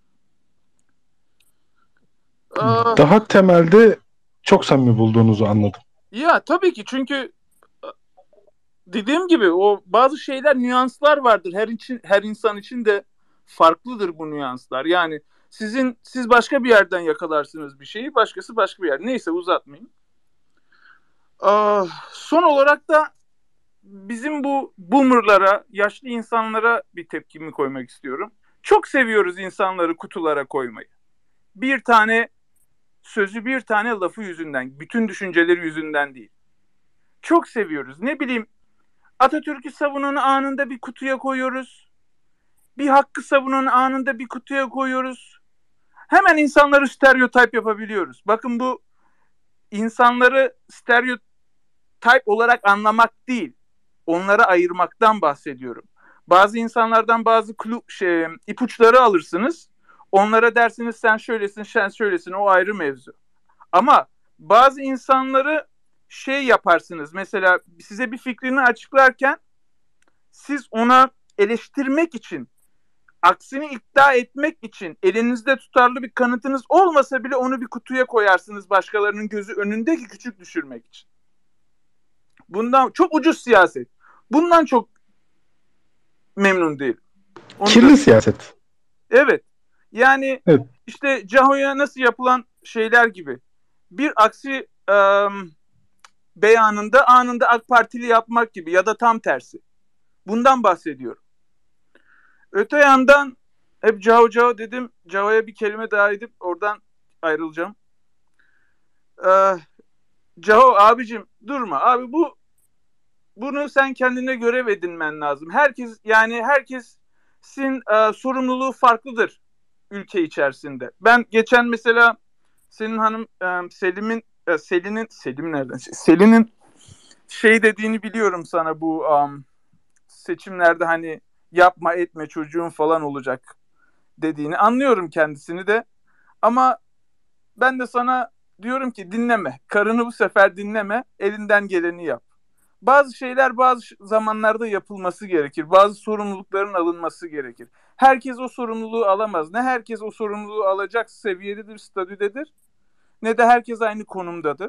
Aa, Daha temelde çok samimi bulduğunuzu anladım. ya tabii ki, çünkü dediğim gibi o bazı şeyler, nüanslar vardır. Her için, her insan için de farklıdır bu nüanslar. Yani sizin siz başka bir yerden yakalarsınız bir şeyi, başkası başka bir yer. Neyse, uzatmayayım. Aa, son olarak da bizim bu boomerlara, yaşlı insanlara bir tepkimi koymak istiyorum. Çok seviyoruz insanları kutulara koymayı. Bir tane sözü, bir tane lafı yüzünden, bütün düşünceleri yüzünden değil. Çok seviyoruz. Ne bileyim, Atatürk'ü savunan anında bir kutuya koyuyoruz. Bir hakkı savunan anında bir kutuya koyuyoruz. Hemen insanları stereotip yapabiliyoruz. Bakın, bu insanları stereotip olarak anlamak değil, onlara ayırmaktan bahsediyorum. Bazı insanlardan bazı klu, şey, ipuçları alırsınız. Onlara dersiniz sen şöylesin, sen şöylesin, o ayrı mevzu. Ama bazı insanları şey yaparsınız. Mesela size bir fikrini açıklarken siz ona eleştirmek için, aksini iddia etmek için elinizde tutarlı bir kanıtınız olmasa bile onu bir kutuya koyarsınız, başkalarının gözü önünde ki küçük düşürmek için. Bundan çok ucuz siyaset. Bundan çok memnun değilim. Onu Kirli da... siyaset. Evet. Yani evet. işte Caho'ya nasıl yapılan şeyler gibi. Bir aksi um, beyanında anında AK Partili yapmak gibi ya da tam tersi. Bundan bahsediyorum. Öte yandan hep Caho Caho dedim. Caho'ya bir kelime daha edip oradan ayrılacağım. Ee, Caho abicim durma. Abi bu bunu sen kendine görev edinmen lazım. Herkes, yani herkesin e, sorumluluğu farklıdır ülke içerisinde. Ben geçen mesela senin hanım e, Selim'in e, Selin'in Selim nereden? Selin'in şey dediğini biliyorum sana, bu um, seçimlerde hani yapma etme çocuğun falan olacak dediğini anlıyorum kendisini de. Ama ben de sana diyorum ki dinleme. Karını bu sefer dinleme. Elinden geleni yap. Bazı şeyler bazı zamanlarda yapılması gerekir. Bazı sorumlulukların alınması gerekir. Herkes o sorumluluğu alamaz. Ne herkes o sorumluluğu alacak seviyededir, statüdedir. Ne de herkes aynı konumdadır.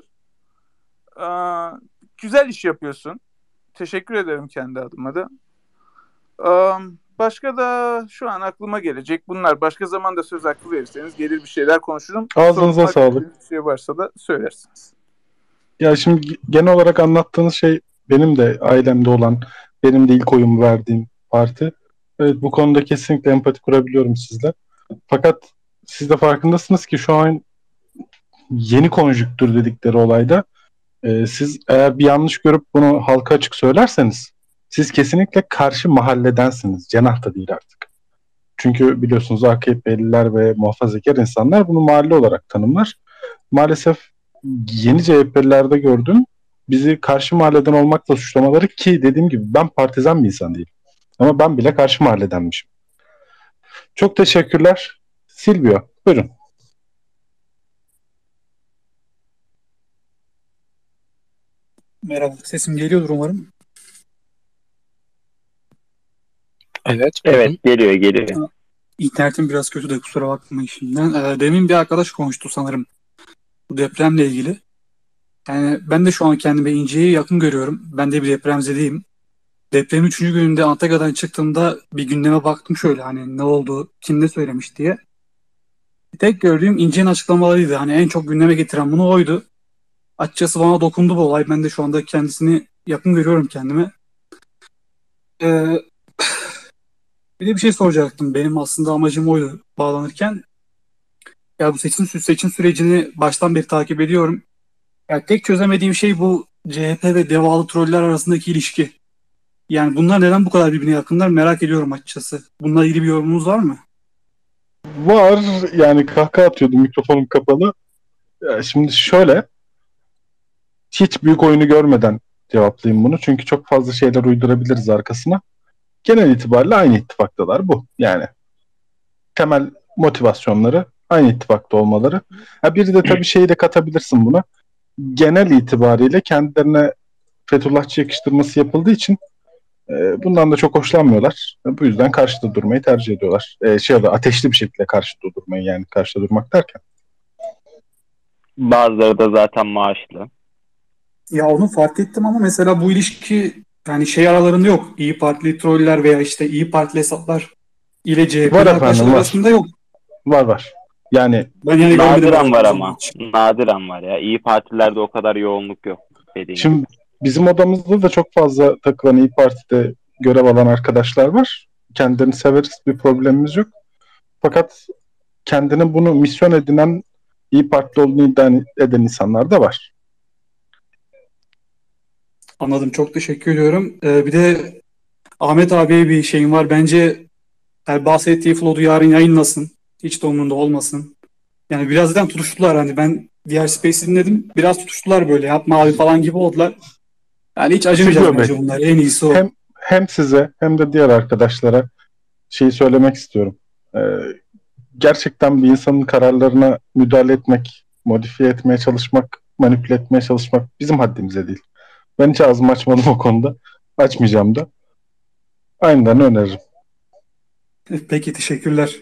Ee, güzel iş yapıyorsun. Teşekkür ederim kendi adıma da. Ee, başka da şu an aklıma gelecek bunlar. Başka zaman da söz hakkı verirseniz gelir bir şeyler konuşurum. Ağzınıza sağlık. Bir şey varsa da söylersiniz. Ya şimdi genel olarak anlattığınız şey benim de ailemde olan, benim de ilk oyumu verdiğim parti. Evet, bu konuda kesinlikle empati kurabiliyorum sizle. Fakat siz de farkındasınız ki şu an yeni konjüktür dedikleri olayda e, siz eğer bir yanlış görüp bunu halka açık söylerseniz siz kesinlikle karşı mahalledensiniz. Cenah da değil artık. Çünkü biliyorsunuz A K P'liler ve muhafazakar insanlar bunu mahalle olarak tanımlar. Maalesef yeni C H P'lilerde gördüm bizi karşı mahalleden olmakla suçlamaları, ki dediğim gibi ben partizan bir insan değilim. Ama ben bile karşı mahalledenmişim. Çok teşekkürler. Silvio, buyurun. Merhaba, sesim geliyordur umarım. Evet. Evet, geliyor geliyor. İnternetim biraz kötü de kusura bakmayın şimdiden. Ee, demin bir arkadaş konuştu sanırım bu depremle ilgili. Yani ben de şu an kendime İnce'yi yakın görüyorum. Ben de bir depremzedeyim. Depremin üçüncü gününde Antakya'dan çıktığımda bir gündeme baktım şöyle, hani ne oldu, kim ne söylemiş diye. Tek gördüğüm İnce'nin açıklamalarıydı. Hani en çok gündeme getiren bunu oydu. Açıkçası bana dokundu bu olay. Ben de şu anda kendisini yakın görüyorum kendime. Ee, bir de bir şey soracaktım. Benim aslında amacım oydu bağlanırken. Ya bu seçim, seçim sürecini baştan beri takip ediyorum. Ya tek çözemediğim şey bu C H P ve devalı troller arasındaki ilişki. Yani bunlar neden bu kadar birbirine yakınlar merak ediyorum açıkçası. Bununla ilgili bir yorumunuz var mı? Var, yani kahkaha atıyordum mikrofonum kapalı. Ya şimdi şöyle, hiç büyük oyunu görmeden cevaplayayım bunu. Çünkü çok fazla şeyler uydurabiliriz arkasına. Genel itibariyle aynı ittifaktalar bu. Yani temel motivasyonları aynı ittifakta olmaları. Ha bir de tabii şeyi de katabilirsin buna. Genel itibariyle kendilerine Fethullahçı yakıştırması yapıldığı için e, bundan da çok hoşlanmıyorlar. E, bu yüzden karşıda durmayı tercih ediyorlar. E, şey da ateşli bir şekilde karşıda durmayı, yani karşıda durmak derken. Bazıları da zaten maaşlı. Ya onu fark ettim ama mesela bu ilişki yani şey aralarında yok. İyi Partili troller veya işte İyi Partili hesaplar ile C H P'li Var arkadaşlar efendim, var. arasında yok. Var var. Yani Ben yani nadiren var ama. Nadiren var ya. İyi partilerde o kadar yoğunluk yok. Dediğin şimdi gibi. bizim odamızda da çok fazla takılan İyi Parti'de görev alan arkadaşlar var. Kendilerini severiz, bir problemimiz yok. Fakat kendini bunu misyon edinen, İyi Partili olduğunu iddia eden insanlar da var. Anladım. Çok teşekkür ediyorum. Ee, bir de Ahmet abiye bir şeyim var. Bence yani bahsettiği Flood'u yarın yayınlasın. Hiç de umurunda olmasın. Yani biraz zaten tutuştular. Hani ben diğer Space'i dinledim. Biraz tutuştular böyle. Yapma abi falan gibi oldular. Yani hiç acımayacak Silvio bence Bey, bunlar. En iyisi o. Hem, hem size hem de diğer arkadaşlara şeyi söylemek istiyorum. Ee, gerçekten bir insanın kararlarına müdahale etmek, modifiye etmeye çalışmak, manipüle etmeye çalışmak bizim haddimize değil. Ben hiç ağzımı açmadım o konuda. Açmayacağım da. Aynen öneririm. Peki, teşekkürler.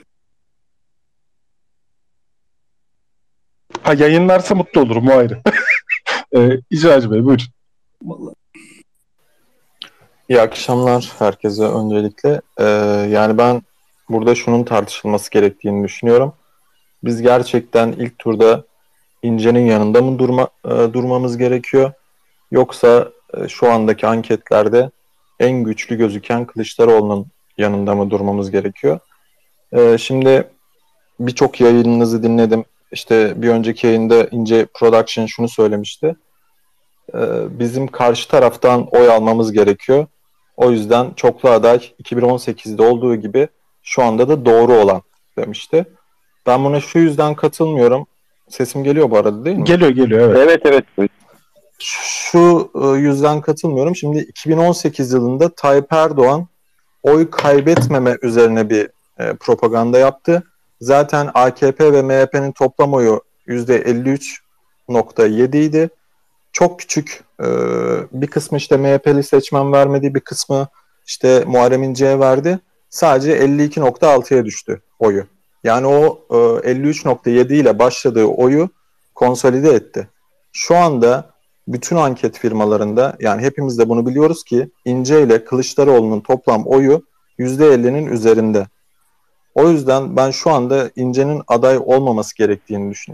Ha, yayınlarsa mutlu olurum, o ayrı. ee, İcracı Bey buyurun. Vallahi. İyi akşamlar herkese öncelikle. Ee, yani ben burada şunun tartışılması gerektiğini düşünüyorum. Biz gerçekten ilk turda İnce'nin yanında mı durma, e, durmamız gerekiyor? Yoksa e, şu andaki anketlerde en güçlü gözüken Kılıçdaroğlu'nun yanında mı durmamız gerekiyor? E, şimdi birçok yayınınızı dinledim. İşte bir önceki yayında İnce Production şunu söylemişti. E, bizim karşı taraftan oy almamız gerekiyor. O yüzden çoklu aday iki bin on sekizde olduğu gibi şu anda da doğru olan demişti. Ben buna şu yüzden katılmıyorum. Sesim geliyor bu arada değil mi? Geliyor geliyor evet. Evet evet. Şu yüzden katılmıyorum. Şimdi iki bin on sekiz yılında Tayyip Erdoğan oy kaybetmeme üzerine bir e, propaganda yaptı. Zaten A K P ve M H P'nin toplam oyu yüzde elli üç nokta yedi idi. Çok küçük e, bir kısmı işte M H P'li seçmen vermedi, bir kısmı işte Muharrem İnce'ye verdi. Sadece elli iki nokta altıya düştü oyu. Yani o e, elli üç nokta yedi ile başladığı oyu konsolide etti. Şu anda bütün anket firmalarında, yani hepimiz de bunu biliyoruz ki İnce ile Kılıçdaroğlu'nun toplam oyu yüzde ellinin üzerinde. O yüzden ben şu anda İnce'nin aday olmaması gerektiğini düşünüyorum.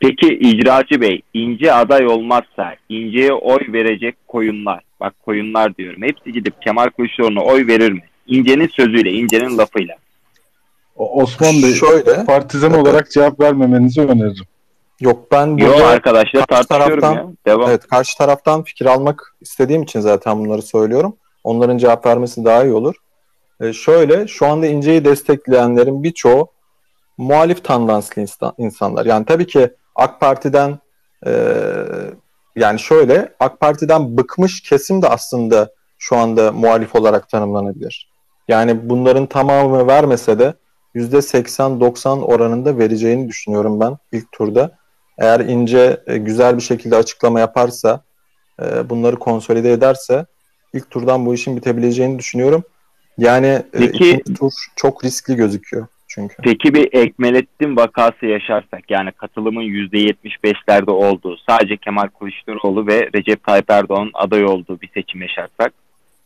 Peki İcracı Bey, İnce aday olmazsa İnce'ye oy verecek koyunlar, bak koyunlar diyorum, hepsi gidip Kemal Kılıçdaroğlu'na oy verir mi? İnce'nin sözüyle, İnce'nin lafıyla. O- Osman Bey, Şöyle, partizan evet. olarak cevap vermemenizi öneririm. Yok ben Yo burada arkadaşlar karşı tartışıyorum taraftan, ya. Devam. evet karşı taraftan fikir almak istediğim için zaten bunları söylüyorum. Onların cevap vermesi daha iyi olur. Ee, şöyle, şu anda İnce'yi destekleyenlerin birçoğu muhalif tandanslı insan- insanlar. Yani tabii ki AK Parti'den e, yani şöyle AK Parti'den bıkmış kesim de aslında şu anda muhalif olarak tanımlanabilir. Yani bunların tamamı vermese de yüzde seksen doksan oranında vereceğini düşünüyorum ben ilk turda. Eğer İnce e, güzel bir şekilde açıklama yaparsa, e, bunları konsolide ederse ilk turdan bu işin bitebileceğini düşünüyorum. Yani e, Peki, ikinci tur çok riskli gözüküyor çünkü. peki bir Ekmelettin vakası yaşarsak, yani katılımın yüzde yetmiş beşlerde olduğu, sadece Kemal Kılıçdaroğlu ve Recep Tayyip Erdoğan'ın aday olduğu bir seçim yaşarsak?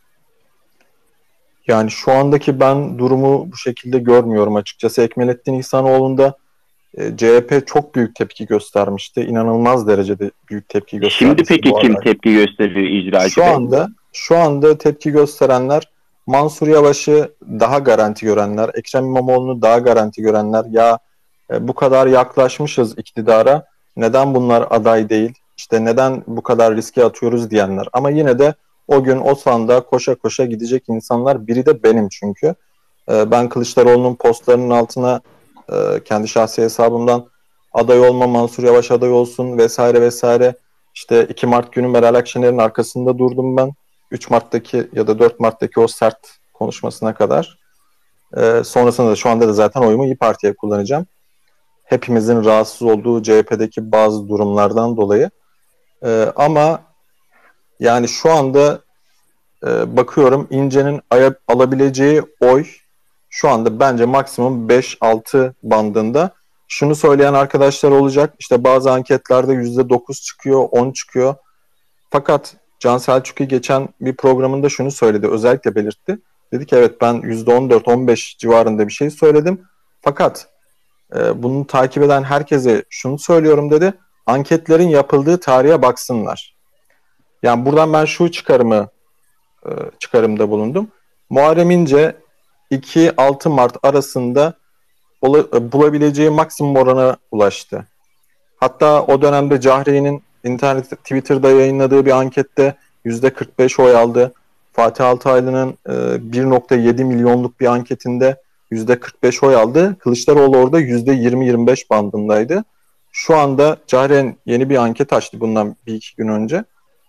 Yani şu andaki ben durumu bu şekilde görmüyorum açıkçası. Ekmelettin İhsanoğlu'nda e, C H P çok büyük tepki göstermişti. İnanılmaz derecede büyük tepki göstermişti. Şimdi peki bu kim aday. tepki gösteriyor İcracı Şu Bey? anda şu anda tepki gösterenler Mansur Yavaş'ı daha garanti görenler, Ekrem İmamoğlu'nu daha garanti görenler. Ya e, bu kadar yaklaşmışız iktidara, neden bunlar aday değil? İşte neden bu kadar riske atıyoruz diyenler. Ama yine de o gün o sandığa koşa koşa gidecek insanlar, biri de benim çünkü. E, ben Kılıçdaroğlu'nun postlarının altına e, kendi şahsi hesabımdan aday olma, Mansur Yavaş aday olsun vesaire vesaire. İşte iki Mart günü Meral Akşener'in arkasında durdum ben. üç Mart'taki ya da dört Mart'taki o sert konuşmasına kadar. Ee, sonrasında da şu anda da zaten oyumu İYİ Parti'ye kullanacağım. Hepimizin rahatsız olduğu C H P'deki bazı durumlardan dolayı. Ee, ama yani şu anda e, bakıyorum İnce'nin aya- alabileceği oy şu anda bence maksimum beş altı bandında. Şunu söyleyen arkadaşlar olacak. İşte bazı anketlerde yüzde dokuz çıkıyor, on çıkıyor. Fakat Can Selçuklu geçen bir programında şunu söyledi, özellikle belirtti. Dedi ki evet ben yüzde on dört on beş civarında bir şey söyledim. Fakat e, bunu takip eden herkese şunu söylüyorum dedi. Anketlerin yapıldığı tarihe baksınlar. Yani buradan ben şu çıkarımı e, çıkarımda bulundum. Muharrem İnce iki altı Mart arasında ola- bulabileceği maksimum orana ulaştı. Hatta o dönemde Cahreyn'in internet Twitter'da yayınladığı bir ankette yüzde kırk beş oy aldı. Fatih Altaylı'nın e, bir nokta yedi milyonluk bir anketinde yüzde kırk beş oy aldı. Kılıçdaroğlu orada yüzde yirmi yirmi beş bandındaydı. Şu anda Cahreyn yeni bir anket açtı bundan bir iki gün önce.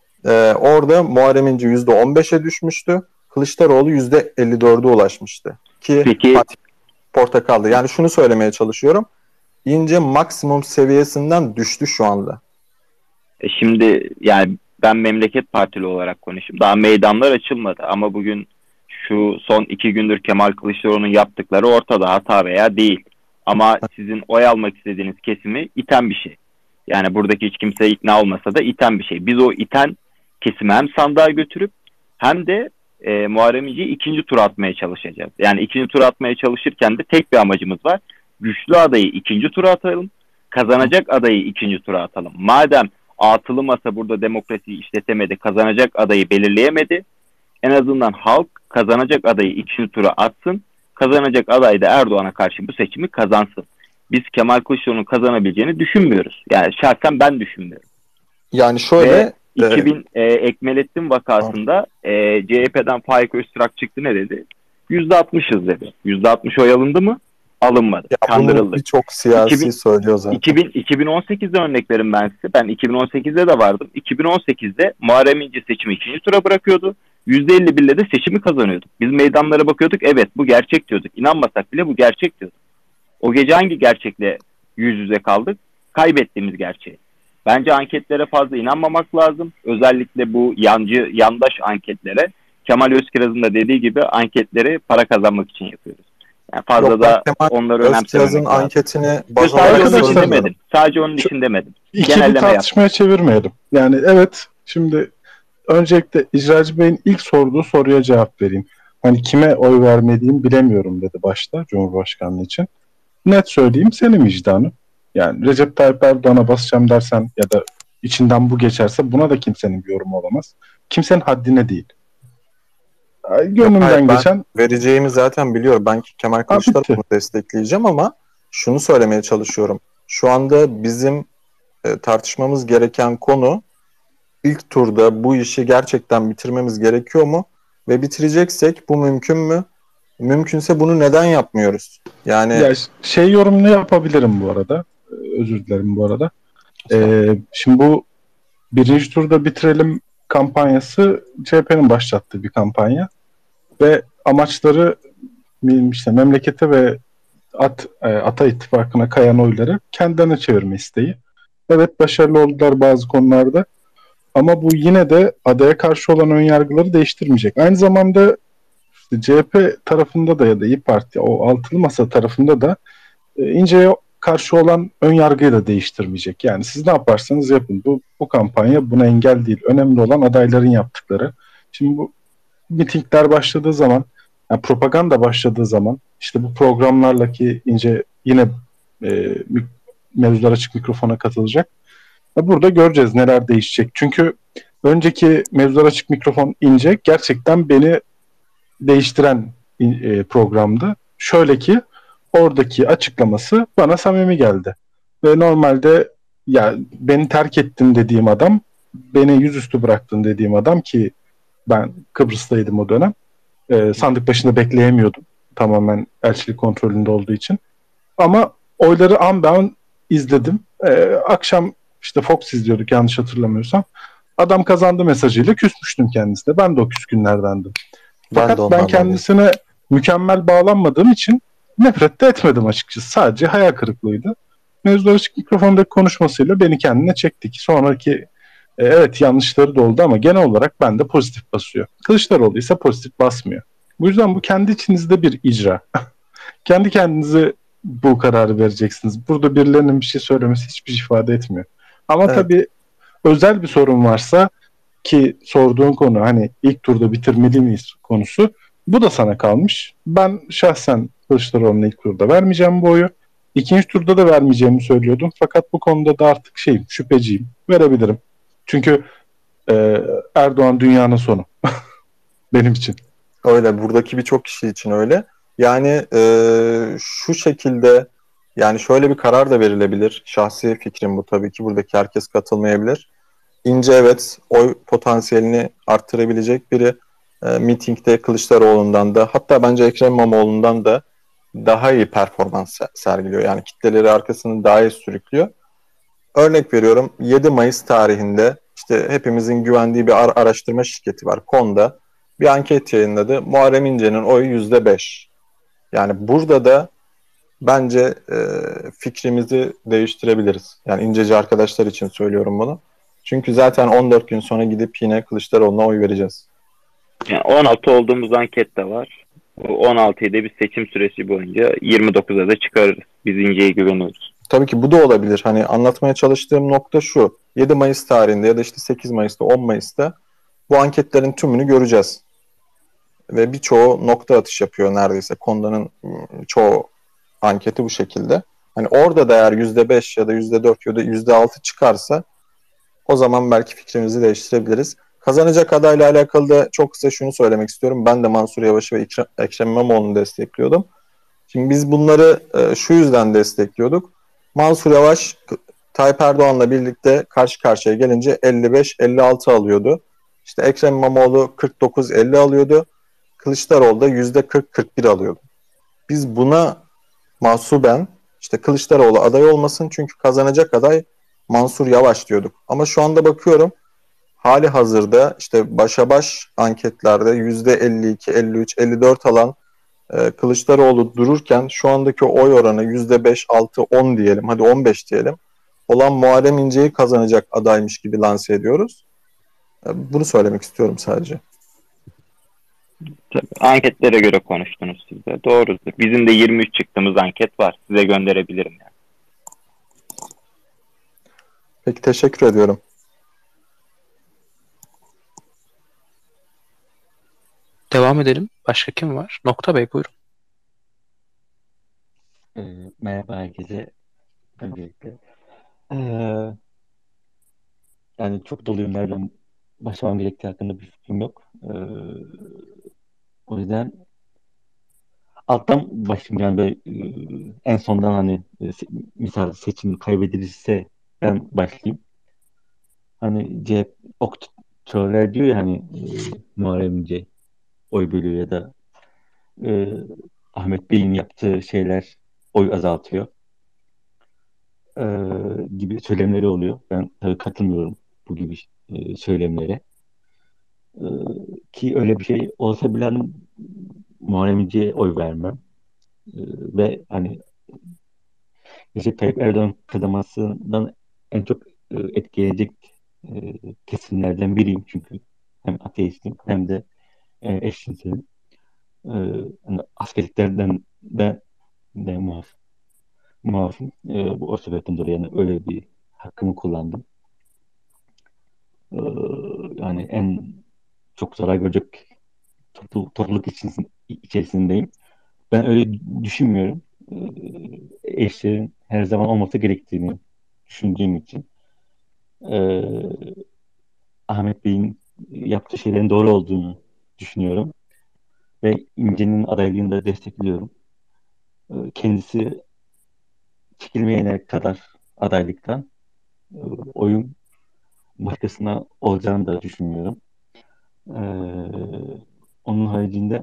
E, orada Muharrem İnce yüzde on beşe düşmüştü. Kılıçdaroğlu yüzde elli dörde ulaşmıştı. Ki Peki, Fatih portakaldı. Yani şunu söylemeye çalışıyorum. İnce maksimum seviyesinden düştü şu anda. E şimdi yani ben Memleket Partili olarak konuşayım. Daha meydanlar açılmadı ama bugün şu son iki gündür Kemal Kılıçdaroğlu'nun yaptıkları ortada, hata veya değil. Ama sizin oy almak istediğiniz kesimi iten bir şey. Yani buradaki hiç kimse ikna olmasa da iten bir şey. Biz o iten kesimi hem sandığa götürüp hem de e, Muharrem İnce'yi ikinci tura atmaya çalışacağız. Yani ikinci tura atmaya çalışırken de tek bir amacımız var. Güçlü adayı ikinci tura atalım. Kazanacak adayı ikinci tura atalım. Madem altılı masa burada demokrasiyi işletemedi, kazanacak adayı belirleyemedi, en azından halk kazanacak adayı ikinci tura atsın. Kazanacak aday da Erdoğan'a karşı bu seçimi kazansın. Biz Kemal Kılıçdaroğlu'nun kazanabileceğini düşünmüyoruz. Yani şahsen ben düşünmüyorum. Yani şöyle... Ve iki bin e, Ekmelettin vakasında e, C H P'den Faik Öztürk çıktı, ne dedi? yüzde altmışız dedi. yüzde altmış oy alındı mı? Alınmadı. Ya Kandırıldık. birçok siyasi iki bin, söylüyor zaten. iki bin, iki bin on sekizde örnek verim ben size. Ben iki bin on sekizde de vardım. iki bin on sekizde Muharrem İnce seçimi ikinci tura bırakıyordu. yüzde elli birle de seçimi kazanıyorduk. Biz meydanlara bakıyorduk. Evet bu gerçek diyorduk. İnanmasak bile bu gerçek diyorduk. O gece hangi gerçekle yüz yüze kaldık? Kaybettiğimiz gerçeği. Bence anketlere fazla inanmamak lazım. Özellikle bu yancı, yandaş anketlere. Kemal Özkiraz'ın da dediği gibi anketleri para kazanmak için yapıyoruz. Yani fazla Yok, da Kemal onları önemsememek lazım. anketini baz sadece onun için söylüyorum. demedim. Sadece onun için demedim. İkili Genelleme tartışmaya yaptım. çevirmeyelim. Yani evet, şimdi öncelikle İcracı Bey'in ilk sorduğu soruya cevap vereyim. Hani kime oy vermediğimi bilemiyorum dedi başta Cumhurbaşkanlığı için. Net söyleyeyim, senin vicdanın. Yani Recep Tayyip Erdoğan'a basacağım dersen ya da içinden bu geçerse buna da kimsenin bir yorumu olamaz. Kimsenin haddine değil. Ay, Yok, hayır, Gönlümden ben geçen vereceğimi zaten biliyorum. Ben Kemal ha, bitti. Kılıçdaroğlu'nu destekleyeceğim ama şunu söylemeye çalışıyorum. Şu anda bizim e, tartışmamız gereken konu ilk turda bu işi gerçekten bitirmemiz gerekiyor mu? Ve bitireceksek bu mümkün mü? Mümkünse bunu neden yapmıyoruz? Yani Ya ş- şey yorumunu yapabilirim bu arada. Ee, Özür dilerim bu arada. Ee, şimdi bu birinci turda bitirelim kampanyası C H P'nin başlattığı bir kampanya ve amaçları mi- işte memlekete ve At, e, Ata İttifakı'na kayan oyları kendilerine çevirme isteği. Evet, başarılı oldular bazı konularda ama bu yine de adaya karşı olan önyargıları değiştirmeyecek. Aynı zamanda işte C H P tarafında da ya da İYİ Parti o altılı masa tarafında da e, İnce'ye karşı olan ön yargıyı da değiştirmeyecek. Yani siz ne yaparsanız yapın. Bu, bu kampanya buna engel değil. Önemli olan adayların yaptıkları. Şimdi bu mitingler başladığı zaman, yani propaganda başladığı zaman işte bu programlarla ki İnce yine e, mik- mevzular açık mikrofona katılacak. Ve burada göreceğiz neler değişecek. Çünkü önceki mevzular açık mikrofon İnce gerçekten beni değiştiren e, programdı. Şöyle ki oradaki açıklaması bana samimi geldi. Ve normalde ya beni terk ettin dediğim adam, beni yüzüstü bıraktın dediğim adam ki ben Kıbrıs'taydım o dönem. E, sandık başında bekleyemiyordum. Tamamen elçilik kontrolünde olduğu için. Ama oyları an ben izledim. E, akşam işte Fox izliyorduk yanlış hatırlamıyorsam. Adam kazandı mesajıyla küsmüştüm kendisine. Ben de o küskünlerdendim. ben de Fakat ben ondan dolayı. kendisine mükemmel bağlanmadığım için nefret de etmedim açıkçası. Sadece hayal kırıklığıydı. Mevzular açık mikrofondaki konuşmasıyla beni kendine çekti ki sonraki e, evet yanlışları da oldu ama genel olarak bende pozitif basıyor. Kılıçdaroğlu ise pozitif basmıyor. Bu yüzden bu kendi içinizde bir icra. Kendi kendinize bu kararı vereceksiniz. Burada birilerinin bir şey söylemesi hiçbir şey ifade etmiyor. Ama Evet. tabii özel bir sorun varsa ki sorduğun konu hani ilk turda bitirmeli miyiz konusu. Bu da sana kalmış. Ben şahsen Kılıçdaroğlu'na ilk turda vermeyeceğim bu oyu. İkinci turda da vermeyeceğimi söylüyordum. Fakat bu konuda da artık şeyim, şüpheciyim. Verebilirim. Çünkü e, Erdoğan dünyanın sonu. Benim için. Öyle, buradaki birçok kişi için öyle. Yani e, şu şekilde, yani şöyle bir karar da verilebilir. Şahsi fikrim bu tabii ki. Buradaki herkes katılmayabilir. İnce evet oy potansiyelini arttırabilecek biri. E, mitingde Kılıçdaroğlu'ndan da, hatta bence Ekrem İmamoğlu'ndan da daha iyi performans se- sergiliyor. Yani kitleleri arkasını daha iyi sürüklüyor. Örnek veriyorum, yedi Mayıs tarihinde işte hepimizin güvendiği bir ar- araştırma şirketi var. Konda bir anket yayınladı. Muharrem İnce'nin oyu yüzde beş. Yani burada da bence e, fikrimizi değiştirebiliriz. Yani İnceci arkadaşlar için söylüyorum bunu. Çünkü zaten on dört gün sonra gidip yine Kılıçdaroğlu'na oy vereceğiz. Yani on altı olduğumuz anket de var. Bu on altıyı da bir seçim süresi boyunca yirmi dokuza da çıkarırız. Biz İnce'ye güveniyoruz. Tabii ki bu da olabilir. Hani anlatmaya çalıştığım nokta şu. yedi Mayıs tarihinde ya da işte sekiz Mayıs'ta, on Mayıs'ta bu anketlerin tümünü göreceğiz. Ve birçoğu nokta atış yapıyor neredeyse. Konda'nın ım, çoğu anketi bu şekilde. Hani orada da eğer yüzde beş ya da yüzde dört ya da yüzde altı çıkarsa o zaman belki fikrimizi değiştirebiliriz. Kazanacak adayla alakalı da çok kısa şunu söylemek istiyorum. Ben de Mansur Yavaş'ı ve Ekrem, Ekrem İmamoğlu'nu destekliyordum. Şimdi biz bunları e, şu yüzden destekliyorduk. Mansur Yavaş Tayyip Erdoğan'la birlikte karşı karşıya gelince elli beş elli altı alıyordu. İşte Ekrem İmamoğlu kırk dokuz elli alıyordu. Kılıçdaroğlu da yüzde kırk kırk bir alıyordu. Biz buna mahsuben işte Kılıçdaroğlu aday olmasın çünkü kazanacak aday Mansur Yavaş diyorduk. Ama şu anda bakıyorum hali hazırda işte başa baş anketlerde yüzde elli iki elli üç elli dört alan e, Kılıçdaroğlu dururken şu andaki oy oranı yüzde beş altı on diyelim, hadi on beş diyelim, olan Muharrem İnce'yi kazanacak adaymış gibi lanse ediyoruz. E, bunu söylemek istiyorum sadece. Tabii, anketlere göre konuştunuz siz de. Doğrudur. Bizim de yirmi üç çıktığımız anket var. Size gönderebilirim yani. Peki, teşekkür ediyorum. Devam edelim. Başka kim var? Nokta Bey buyurun. Ee, merhaba herkese. öncelikle. Ee, yani çok doluyum, nereden başlamam gerektiği hakkında bir fikrim yok. Ee, o yüzden alttan başlayayım, yani böyle, e, en sondan hani e, se- misal seçim kaybedilirse ben başlayayım. Hani C H P oktörler diyor ya, hani e, Muharrem İnce oy bölüyor ya da e, Ahmet Bey'in yaptığı şeyler oy azaltıyor e, gibi söylemleri oluyor. Ben tabii katılmıyorum bu gibi e, söylemlere. E, ki öyle bir şey olsa bile hani Muharrem İnce'ye oy vermem. E, ve hani Recep Tayyip Erdoğan kazanmasından en çok e, etkileyecek e, kesimlerden biriyim çünkü hem ateistim hem de e, eşcinselim. E, hani askerliklerden de, de muaf, muafım. E, bu o sebepten dolayı yani öyle bir hakkımı kullandım. E, yani en çok zarar görecek toplu, topluluk için, içerisindeyim. Ben öyle düşünmüyorum. E, eşlerin her zaman olması gerektiğini düşündüğüm için e, Ahmet Bey'in yaptığı şeylerin doğru olduğunu düşünüyorum ve İnce'nin adaylığını da destekliyorum. E, kendisi çekilmeyene kadar adaylıktan e, oyun başkasına olacağını da düşünmüyorum. E, onun haricinde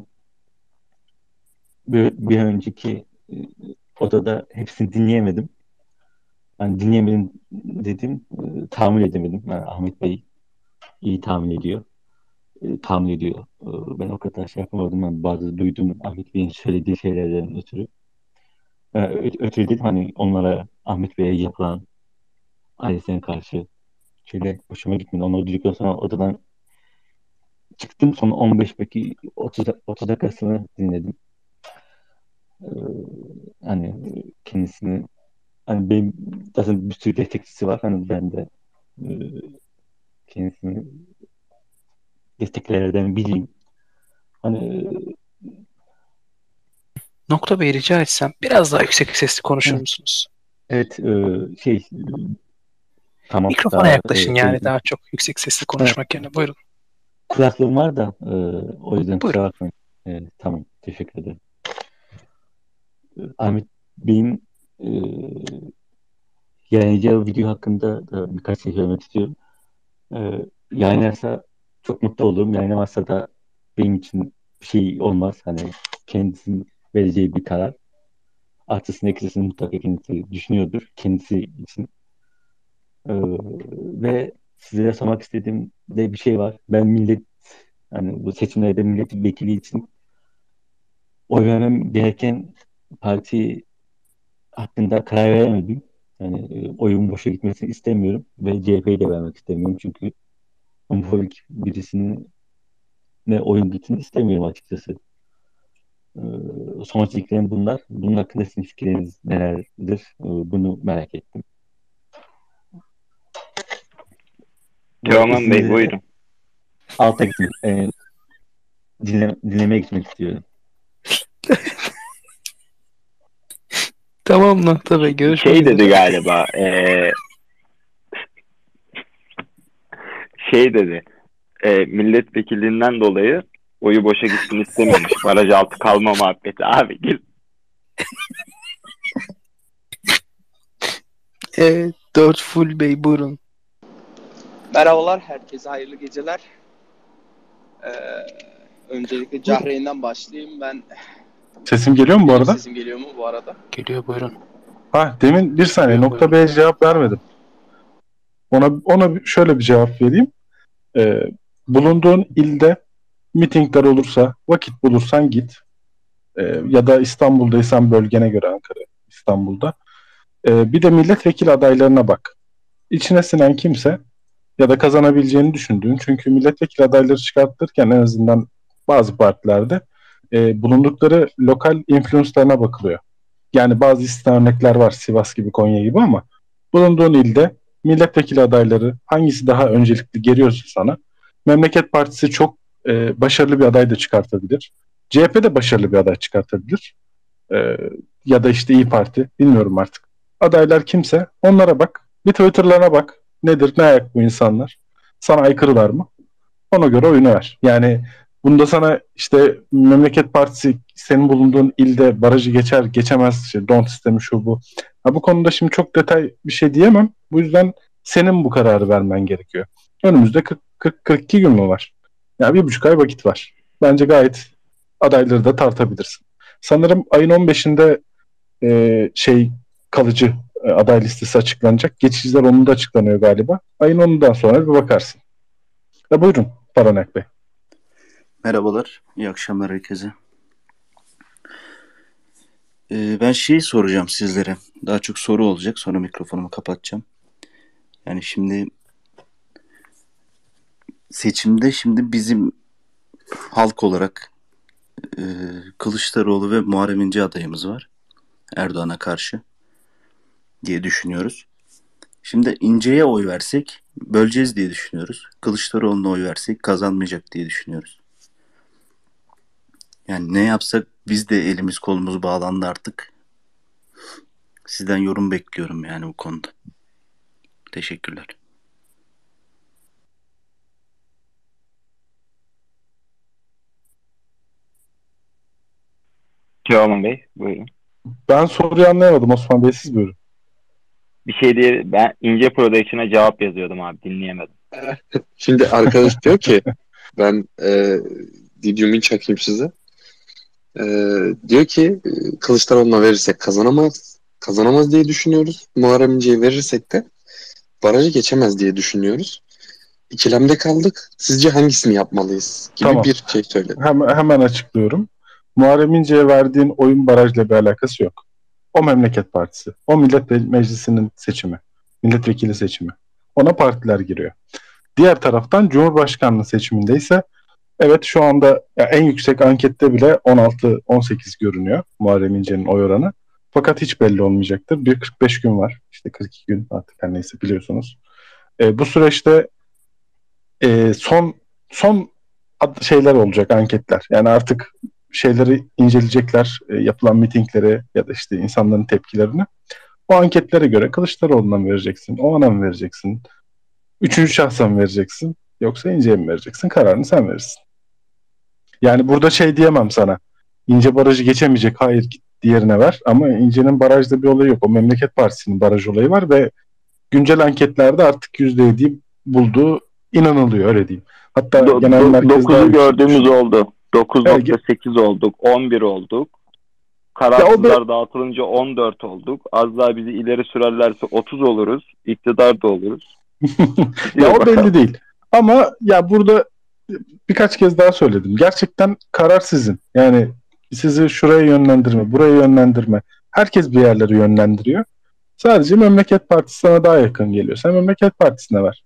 bir, bir önceki e, odada hepsini dinleyemedim. Yani dinleyemedim dedim, e, tahammül edemedim. Yani Ahmet Bey iyi tahmin ediyor. E, tahmin ediyor. E, ben o kadar şey yapamadım. Yani bazı duyduğum Ahmet Bey'in söylediği şeylerden ötürü. E, ö- ötürü dedim, hani onlara, Ahmet Bey'e yapılan ailesine karşı şöyle hoşuma gitmedi. Onları duyduktan sonra odadan çıktım. Sonra on beş belki otuz, otuz dakikasını dinledim. E, hani kendisini, hani benim zaten bir sürü destekçisi var. Hani ben de e, kendisini desteklerden biriyim. Hani Nokta Bey, rica etsem biraz daha yüksek sesli konuşur Hı. musunuz? evet, e, şey tamam, Mikrofona daha yaklaşın, e, yani şey, daha çok yüksek sesli evet, konuşmak yerine. Buyurun. kulaklığım var da e, o yüzden Buyurun. kusura bakmayın. E, tamam, teşekkür ederim. E, Ahmet Bey'in e, yayınlayacağı video hakkında da birkaç şey söylemek istiyorum. E, yayınlarsa çok mutlu olurum. Yayınlamazsa da benim için bir şey olmaz. Hani kendisinin vereceği bir karar. Artısını eksisini mutlaka kendisi düşünüyordur. Kendisi için. Ee, ve size sormak istediğim de bir şey var. Ben millet, hani bu seçimlerde milletvekili için oy vermem gereken parti hakkında karar veremedim. Yani e, oyun boşa gitmesini istemiyorum ve C H P'yi de vermek istemiyorum çünkü homofobik birisine oyun gitsin istemiyorum açıkçası. Ee, sonuç fikirlerim bunlar. Bunun hakkında sizin fikirleriniz nelerdir? Ee, bunu merak ettim. Bu arada Teoman Bey izninizle buyurun. alta gitmek, e, dinle, dinlemeye gitmek istiyorum. Tamam Nokta Bey, görüşmek Şey üzere. dedi galiba eee şey dedi e, milletvekilinden dolayı oyu boşa gitsin istemiyormuş. Baraj altı kalma muhabbeti. Abi gel. Evet, dört Full Bey buyurun. Merhabalar, herkese hayırlı geceler. Ee, öncelikle Cahreyn'den başlayayım. Ben Sesim geliyor mu bu benim arada? sesim geliyor mu bu arada? Geliyor, buyurun. Ha, demin bir saniye Geliyor, nokta buyurun. B'ye cevap vermedim. Ona ona bir- şöyle bir cevap vereyim. Ee, bulunduğun ilde mitingler olursa, vakit bulursan git. Ee, ya da İstanbul'daysan bölgene göre, Ankara, İstanbul'da. Ee, bir de milletvekili adaylarına bak. İçine sinen kimse ya da kazanabileceğini düşündüğün, çünkü milletvekili adayları çıkartırken en azından bazı partilerde e, bulundukları lokal influence'larına bakılıyor. Yani bazı istisna örnekler var, Sivas gibi, Konya gibi, ama bulunduğun ilde milletvekili adayları hangisi daha öncelikli geliyorsa sana, Memleket Partisi çok e, başarılı bir aday da çıkartabilir. C H P de başarılı bir aday çıkartabilir. E, ya da işte İyi Parti, bilmiyorum artık. Adaylar kimse onlara bak. Bir Twitter'larına bak. Nedir, ne ayak bu insanlar? Sana aykırılar mı? Ona göre oyunu ver. Yani bunda sana işte Memleket Partisi senin bulunduğun ilde barajı geçer geçemez, işte don sistemi şu bu. Ha, bu konuda şimdi çok detay bir şey diyemem. Bu yüzden senin bu kararı vermen gerekiyor. Önümüzde kırk kırk kırk iki gün mü var? Yani bir buçuk ay vakit var. Bence gayet adayları da tartabilirsin. Sanırım ayın on beşinde e, şey kalıcı e, aday listesi açıklanacak. Geçiciler onun da açıklanıyor galiba. Ayın onundan sonra bir bakarsın. E, buyurun Paranak Bey. Merhabalar, iyi akşamlar herkese. Ee, ben şeyi soracağım sizlere. Daha çok soru olacak, sonra mikrofonumu kapatacağım. Yani şimdi seçimde şimdi bizim halk olarak e, Kılıçdaroğlu ve Muharrem İnce adayımız var. Erdoğan'a karşı diye düşünüyoruz. Şimdi İnce'ye oy versek böleceğiz diye düşünüyoruz. Kılıçdaroğlu'na oy versek kazanmayacak diye düşünüyoruz. Yani ne yapsak biz de elimiz kolumuz bağlandı artık. Sizden yorum bekliyorum yani bu konuda. Teşekkürler. Teoman Bey, buyurun. Ben soruyu anlayamadım Osman Bey, siz buyurun. Bir şey diye ben İnce Production'a cevap yazıyordum abi, dinleyemedim. Şimdi arkadaş diyor ki ben e, Didyum'u çakayım size. E, diyor ki e, Kılıçdaroğlu'na verirsek kazanamaz. Kazanamaz diye düşünüyoruz. Muharrem İnce'ye verirsek de barajı geçemez diye düşünüyoruz. İkilemde kaldık. Sizce hangisini yapmalıyız gibi Tamam. bir şey söyledi. Hemen, hemen açıklıyorum. Muharrem İnce'ye verdiğin oyun barajla bir alakası yok. O Memleket Partisi. O Millet Meclisi'nin seçimi. Milletvekili seçimi. Ona partiler giriyor. Diğer taraftan Cumhurbaşkanlığı seçiminde ise evet şu anda ya en yüksek ankette bile on altı on sekiz görünüyor Muharrem İnce'nin oy oranı. Fakat hiç belli olmayacaktır. Bir kırk beş gün var. İşte kırk iki gün artık her neyse biliyorsunuz. E, bu süreçte e, son son ad- şeyler olacak, anketler. Yani artık şeyleri inceleyecekler, e, yapılan mitingleri ya da işte insanların tepkilerini. O anketlere göre Kılıçdaroğlu'na mı vereceksin, o ana mı vereceksin, üçüncü şahsa mı vereceksin, yoksa İnce'ye mi vereceksin? Kararını sen verirsin. Yani burada şey diyemem sana, İnce barajı geçemeyecek, hayır git diğerine ver. Ama İnce'nin barajda bir olayı yok. O Memleket Partisi'nin baraj olayı var ve güncel anketlerde artık yüzde yediyi bulduğu inanılıyor, öyle diyeyim. Hatta Do- genel do- merkez daha dokuzu yüksek gördüğümüz düşüyor. oldu. dokuz nokta sekiz olduk. on bir olduk. Kararsızlar dağıtılınca on dört olduk. Az daha bizi ileri sürerlerse otuz oluruz. İktidar da oluruz. Ya o belli değil. Ama ya burada birkaç kez daha söyledim. Gerçekten karar sizin. Yani sizi şuraya yönlendirme, buraya yönlendirme. Herkes bir yerleri yönlendiriyor. Sadece Memleket Partisi sana daha yakın geliyor. Sen Memleket Partisi'ne ver.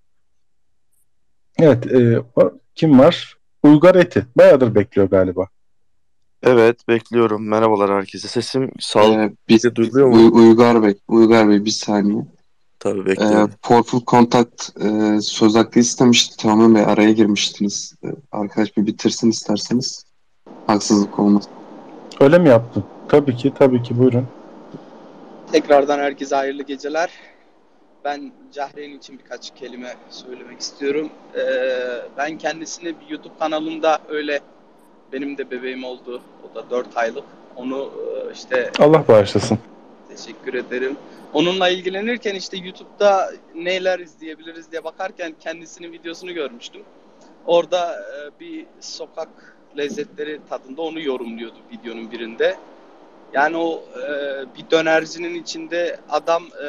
Evet. E, kim var? Uygar Eti. Bayağıdır bekliyor galiba. Evet, bekliyorum. Merhabalar herkese. Sesim sağlıklı Ee, bir, duyuluyor mu? Uy- Uygar Bey, Uygar Bey bir saniye. Tabii Ee, bekliyorum. Portal Contact e, söz hakkı istemişti. Teoman Bey araya girmiştiniz. Ee, arkadaş bir bitirsin isterseniz. Haksızlık olmaz. Öyle mi yaptın? Tabii ki, tabii ki buyurun. Tekrardan herkese hayırlı geceler. Ben Cahreyn için birkaç kelime söylemek istiyorum. Ee, ben kendisini bir YouTube kanalında öyle benim de bebeğim oldu. O da dört aylık. Onu e, işte Allah bağışlasın. teşekkür ederim. Onunla ilgilenirken işte YouTube'da neler izleyebiliriz diye bakarken kendisinin videosunu görmüştüm. Orada e, bir sokak lezzetleri tadında onu yorumluyordu videonun birinde. Yani o e, bir dönercinin içinde adam e,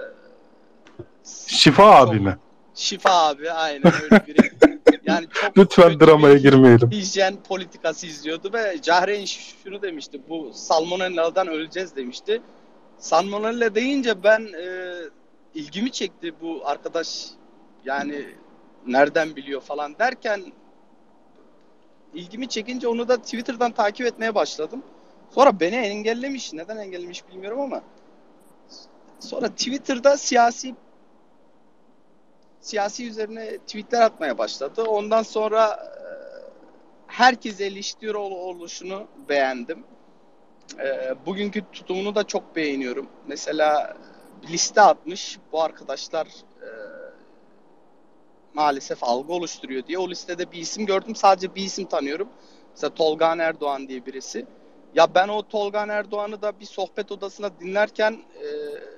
Şifa abi mi? Şifa abi aynen öyle biri. Yani çok Lütfen dramaya girmeyelim. hijyen politikası izliyordu ve Cahreyn şunu demişti. Bu salmonella'dan öleceğiz demişti. Salmonella deyince ben e, ilgimi çekti bu arkadaş. Yani nereden biliyor falan derken ilgimi çekince onu da Twitter'dan takip etmeye başladım. Sonra beni engellemiş. Neden engellemiş bilmiyorum ama sonra Twitter'da siyasi siyasi üzerine tweetler atmaya başladı. Ondan sonra e, herkes eleştiriyor oluşunu beğendim. E, bugünkü tutumunu da çok beğeniyorum. Mesela bir liste atmış. Bu arkadaşlar e, maalesef algı oluşturuyor diye. O listede bir isim gördüm. Sadece bir isim tanıyorum. Mesela Tolga Erdoğan diye birisi. Ya ben o Tolga Erdoğan'ı da bir sohbet odasında dinlerken e,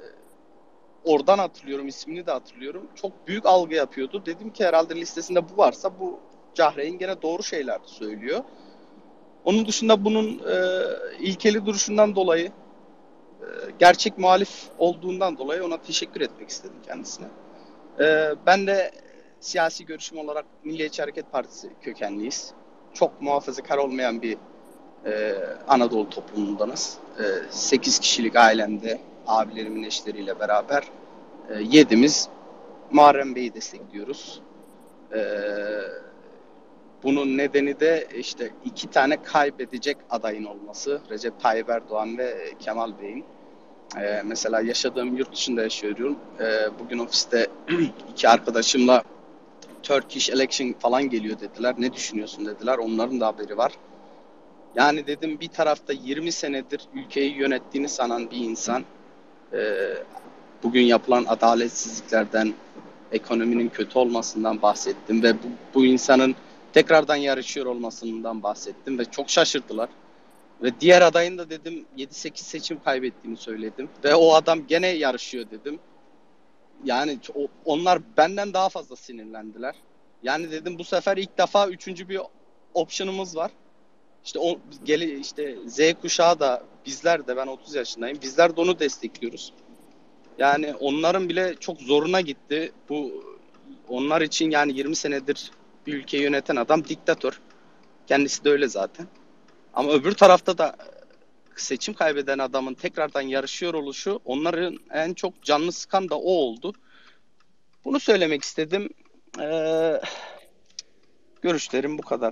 oradan hatırlıyorum. İsmini de hatırlıyorum. Çok büyük algı yapıyordu. Dedim ki herhalde listesinde bu varsa bu Cahreyn gene doğru şeyler söylüyor. Onun dışında bunun e, ilkeli duruşundan dolayı, e, gerçek muhalif olduğundan dolayı ona teşekkür etmek istedim kendisine. E, ben de siyasi görüşüm olarak Milliyetçi Hareket Partisi kökenliyiz. Çok muhafazakar olmayan bir e, Anadolu toplumundanız. E, sekiz kişilik ailemde abilerimin eşleriyle beraber e, yedimiz Muharrem Bey'i destekliyoruz. Eee Bunun nedeni de işte iki tane kaybedecek adayın olması. Recep Tayyip Erdoğan ve Kemal Bey'in. Ee, mesela yaşadığım yurt dışında yaşıyorum. Ee, bugün ofiste iki arkadaşımla Turkish election falan geliyor dediler. Ne düşünüyorsun dediler. Onların da haberi var. Yani dedim bir tarafta yirmi senedir ülkeyi yönettiğini sanan bir insan e, bugün yapılan adaletsizliklerden, ekonominin kötü olmasından bahsettim ve bu, bu insanın tekrardan yarışıyor olmasından bahsettim ve çok şaşırdılar. Ve diğer adayın da dedim yedi sekiz seçim kaybettiğini söyledim. Ve o adam gene yarışıyor dedim. Yani o, onlar benden daha fazla sinirlendiler. Yani dedim bu sefer ilk defa üçüncü bir option'ımız var. İşte o geli işte Z kuşağı da bizler de ben otuz yaşındayım. Bizler de onu destekliyoruz. Yani onların bile çok zoruna gitti. Bu onlar için yani yirmi senedir bir ülkeyi yöneten adam diktatör. Kendisi de öyle zaten. Ama öbür tarafta da seçim kaybeden adamın tekrardan yarışıyor oluşu onların en çok canını sıkan da o oldu. Bunu söylemek istedim. Ee, görüşlerim bu kadar.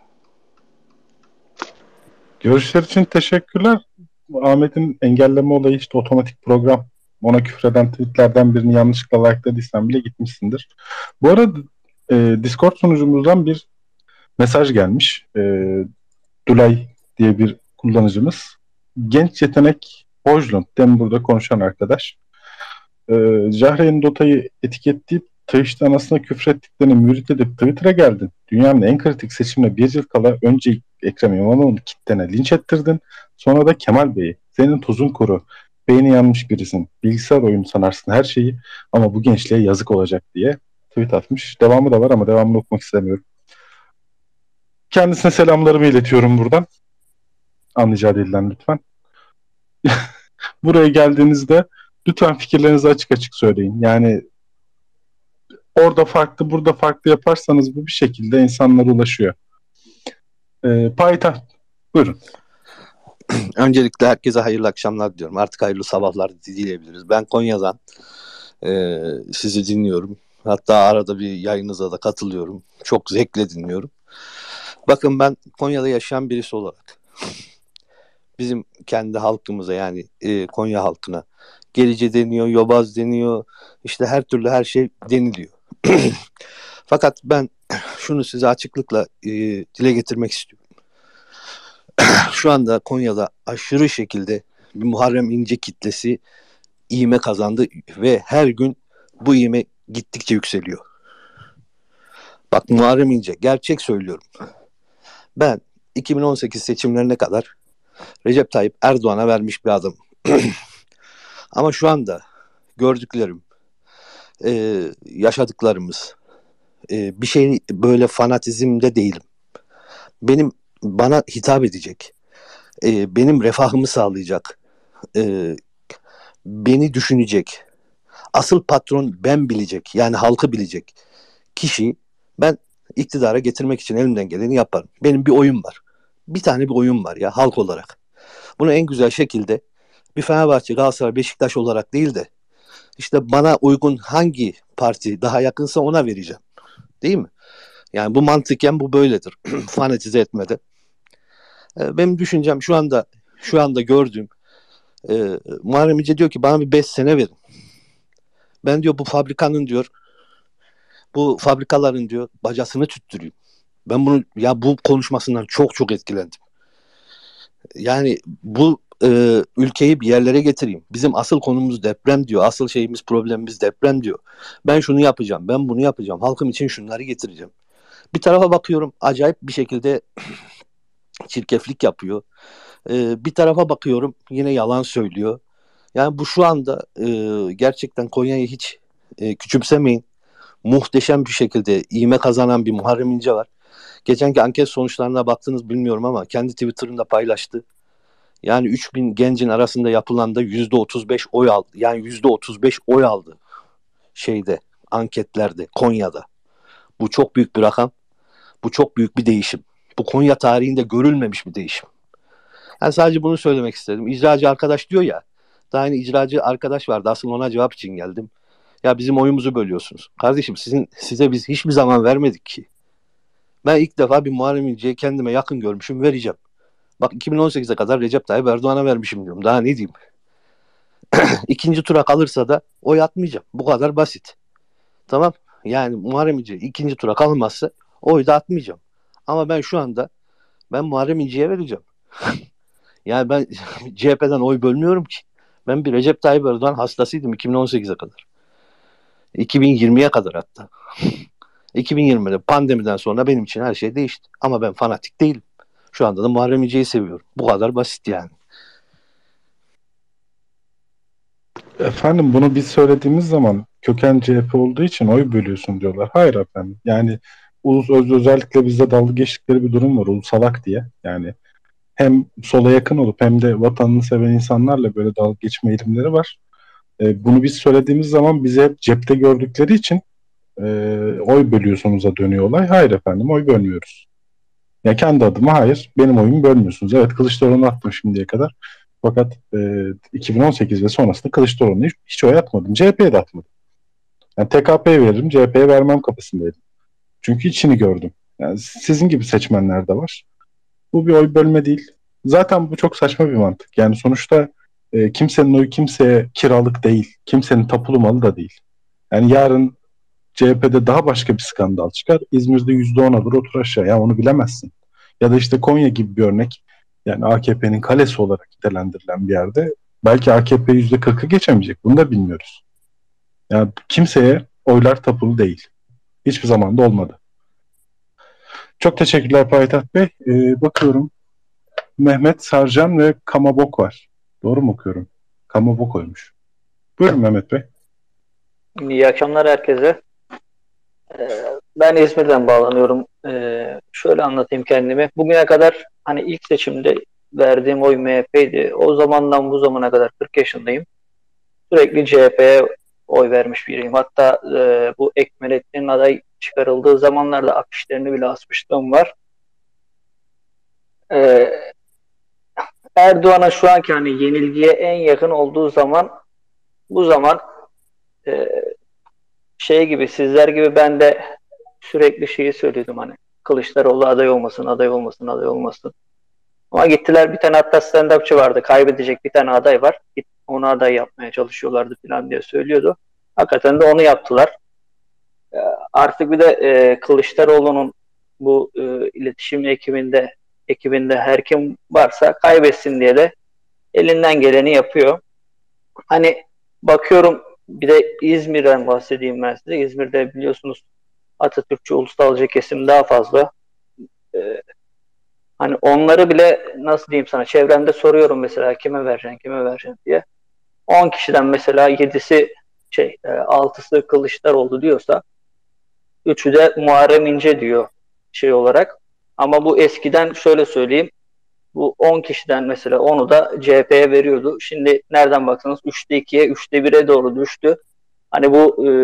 Görüşler için teşekkürler. Ahmet'in engelleme olayı işte otomatik program. Ona küfreden tweetlerden birini yanlışlıkla like'ladıysan bile gitmişsindir. Bu arada e, Discord sunucumuzdan bir mesaj gelmiş. E, Dulay diye bir kullanıcımız. Genç yetenek Hojlund, demin burada konuşan arkadaş. E, Cahreyn Dota'yı etiketleyip Twitch'te anasına küfrettiklerini mürit edip Twitter'a geldin. Dünyanın en kritik seçimine bir yıl kala önce Ekrem İmamoğlu'nu kitlene linç ettirdin. Sonra da Kemal Bey'i. Senin tuzun kuru. Beyni yanmış birisin. Bilgisayar oyunu sanarsın her şeyi ama bu gençliğe yazık olacak diye tweet atmış. Devamı da var ama devamını okumak istemiyorum. Kendisine selamlarımı iletiyorum buradan. Anlayacağı dilden lütfen. Buraya geldiğinizde lütfen fikirlerinizi açık açık söyleyin. Yani orada farklı, burada farklı yaparsanız bu bir şekilde insanlara ulaşıyor. Ee, Payitaht, buyurun. Öncelikle herkese hayırlı akşamlar diyorum. Artık hayırlı sabahlar dileyebiliriz. Ben Konya'dan e, sizi dinliyorum. Hatta arada bir yayınınıza da katılıyorum. Çok zevkle dinliyorum. Bakın ben Konya'da yaşayan birisi olarak bizim kendi halkımıza yani e, Konya halkına gerici deniyor, yobaz deniyor, işte her türlü her şey deniliyor. Fakat ben şunu size açıklıkla e, dile getirmek istiyorum. Şu anda Konya'da aşırı şekilde bir Muharrem İnce kitlesi ivme kazandı ve her gün bu ivme gittikçe yükseliyor. Bak Muharrem İnce, gerçek söylüyorum. Ben iki bin on sekiz seçimlerine kadar Recep Tayyip Erdoğan'a vermiş bir adamım. Ama şu anda gördüklerim, e, yaşadıklarımız, e, bir şey böyle fanatizmde değilim. Benim bana hitap edecek, e, benim refahımı sağlayacak, e, beni düşünecek, asıl patron ben bilecek, yani halkı bilecek kişi ben iktidara getirmek için elimden geleni yaparım. Benim bir oyun var. Bir tane bir oyun var ya halk olarak. Bunu en güzel şekilde bir Fenerbahçe, Galatasaray, Beşiktaş olarak değil de işte bana uygun hangi parti daha yakınsa ona vereceğim. Değil mi? Yani bu mantıken bu böyledir. Fanatize etmede. Ee, benim düşüncem şu anda şu anda gördüğüm e, Muharrem İnce diyor ki bana bir beş sene verin. Ben diyor bu fabrikanın diyor bu fabrikaların diyor bacasını tüttüreyim. Ben bunu ya bu konuşmasından çok çok etkilendim. Yani bu e, ülkeyi bir yerlere getireyim. Bizim asıl konumuz deprem diyor. Asıl şeyimiz, problemimiz deprem diyor. Ben şunu yapacağım, ben bunu yapacağım. Halkım için şunları getireceğim. Bir tarafa bakıyorum, acayip bir şekilde çirkeflik yapıyor. E, bir tarafa bakıyorum, yine yalan söylüyor. Yani bu şu anda e, gerçekten Konya'yı hiç e, küçümsemeyin. Muhteşem bir şekilde ivme kazanan bir Muharrem İnce var. Geçenki anket sonuçlarına baktınız bilmiyorum ama kendi Twitter'ında paylaştı. Yani üç bin gencin arasında yapılan da yüzde otuz beş oy aldı. Yani yüzde otuz beş oy aldı şeyde, anketlerde, Konya'da. Bu çok büyük bir rakam. Bu çok büyük bir değişim. Bu Konya tarihinde görülmemiş bir değişim. Yani sadece bunu söylemek istedim. İcracı arkadaş diyor ya. Daha yeni icracı arkadaş vardı. Aslında ona cevap için geldim. Ya bizim oyumuzu bölüyorsunuz. Kardeşim sizin size biz hiçbir zaman vermedik ki. Ben ilk defa bir Muharrem İnce'yi kendime yakın görmüşüm, vereceğim. Bak iki bin on sekize kadar Recep Tayyip Erdoğan'a vermişim diyorum. Daha ne diyeyim? İkinci tura kalırsa da oy atmayacağım. Bu kadar basit. Tamam. Yani Muharrem İnce ikinci tura kalmazsa oy da atmayacağım. Ama ben şu anda ben Muharrem İnce'ye vereceğim. Yani ben C H P'den oy bölmüyorum ki. Ben bir Recep Tayyip Erdoğan hastasıydım iki bin on sekize kadar. iki bin yirmiye kadar hatta. iki bin yirmide pandemiden sonra benim için her şey değişti. Ama ben fanatik değilim. Şu anda da Muharrem İnce'yi seviyorum. Bu kadar basit yani. Efendim bunu biz söylediğimiz zaman köken C H P olduğu için oy bölüyorsun diyorlar. Hayır efendim. Yani ulus öz özellikle bizde dalga geçtikleri bir durum var. Ulusalak diye. Yani hem sola yakın olup hem de vatanını seven insanlarla böyle dalga geçme eğilimleri var. E, bunu biz söylediğimiz zaman bizi hep cepte gördükleri için e, oy bölüyorsunuz'a dönüyor olay. Hayır efendim oy bölmüyoruz. Ya kendi adıma hayır. Benim oyumu bölmüyorsunuz. Evet Kılıçdaroğlu'nu attım şimdiye kadar. Fakat e, iki bin on sekiz ve sonrasında Kılıçdaroğlu'na hiç, hiç oy atmadım. C H P'ye de atmadım. Yani T K P'ye veririm, C H P'ye vermem kafasındaydım. Çünkü içini gördüm. Yani sizin gibi seçmenler de var. Bu bir oy bölme değil. Zaten bu çok saçma bir mantık. Yani sonuçta e, kimsenin oyu kimseye kiralık değil. Kimsenin tapulu malı da değil. Yani yarın C H P'de daha başka bir skandal çıkar. İzmir'de yüzde on alır otur aşağı. Ya onu bilemezsin. Ya da işte Konya gibi bir örnek. Yani A K P'nin kalesi olarak nitelendirilen bir yerde belki A K P yüzde kırkı geçemeyecek. Bunu da bilmiyoruz. Yani kimseye oylar tapulu değil. Hiçbir zaman da olmadı. Çok teşekkürler Payitaht Bey. Ee, bakıyorum Mehmet Sarcan ve Kamabok var. Doğru mu okuyorum? Kamabok oymuş. Buyurun Mehmet Bey. İyi akşamlar herkese. Ee, ben İzmir'den bağlanıyorum. Ee, şöyle anlatayım kendimi. Bugüne kadar hani ilk seçimde verdiğim oy M H P'ydi. O zamandan bu zamana kadar kırk yaşındayım. Sürekli C H P'ye oy vermiş biriyim. Hatta e, bu Ekmelettin'in aday çıkarıldığı zamanlarda afişlerini bile asmışlığım var. Ee, Erdoğan'a şu anki hani yenilgiye en yakın olduğu zaman bu zaman e, şey gibi sizler gibi ben de sürekli şeyi söyledim hani Kılıçdaroğlu aday olmasın, aday olmasın, aday olmasın. Ama gittiler bir tane hatta stand-upçı vardı. Kaybedecek bir tane aday var. Git onu aday yapmaya çalışıyorlardı falan diye söylüyordu. Hakikaten de onu yaptılar. E, artık bir de e, Kılıçdaroğlu'nun bu e, iletişim ekibinde ekibinde her kim varsa kaybetsin diye de elinden geleni yapıyor. Hani bakıyorum bir de İzmir'den bahsedeyim ben size. İzmir'de biliyorsunuz Atatürkçü ulusalcı kesim daha fazla. Ee, hani onları bile nasıl diyeyim sana çevremde soruyorum mesela kime vereceksin kime vereceksin diye. on kişiden mesela yedisi şey e, altısı Kılıçdaroğlu diyorsa üçü de Muharrem İnce diyor şey olarak. Ama bu eskiden şöyle söyleyeyim. Bu on kişiden mesela onu da C H P'ye veriyordu. Şimdi nereden baksanız üçte ikiye, üçte bire doğru düştü. Hani bu e,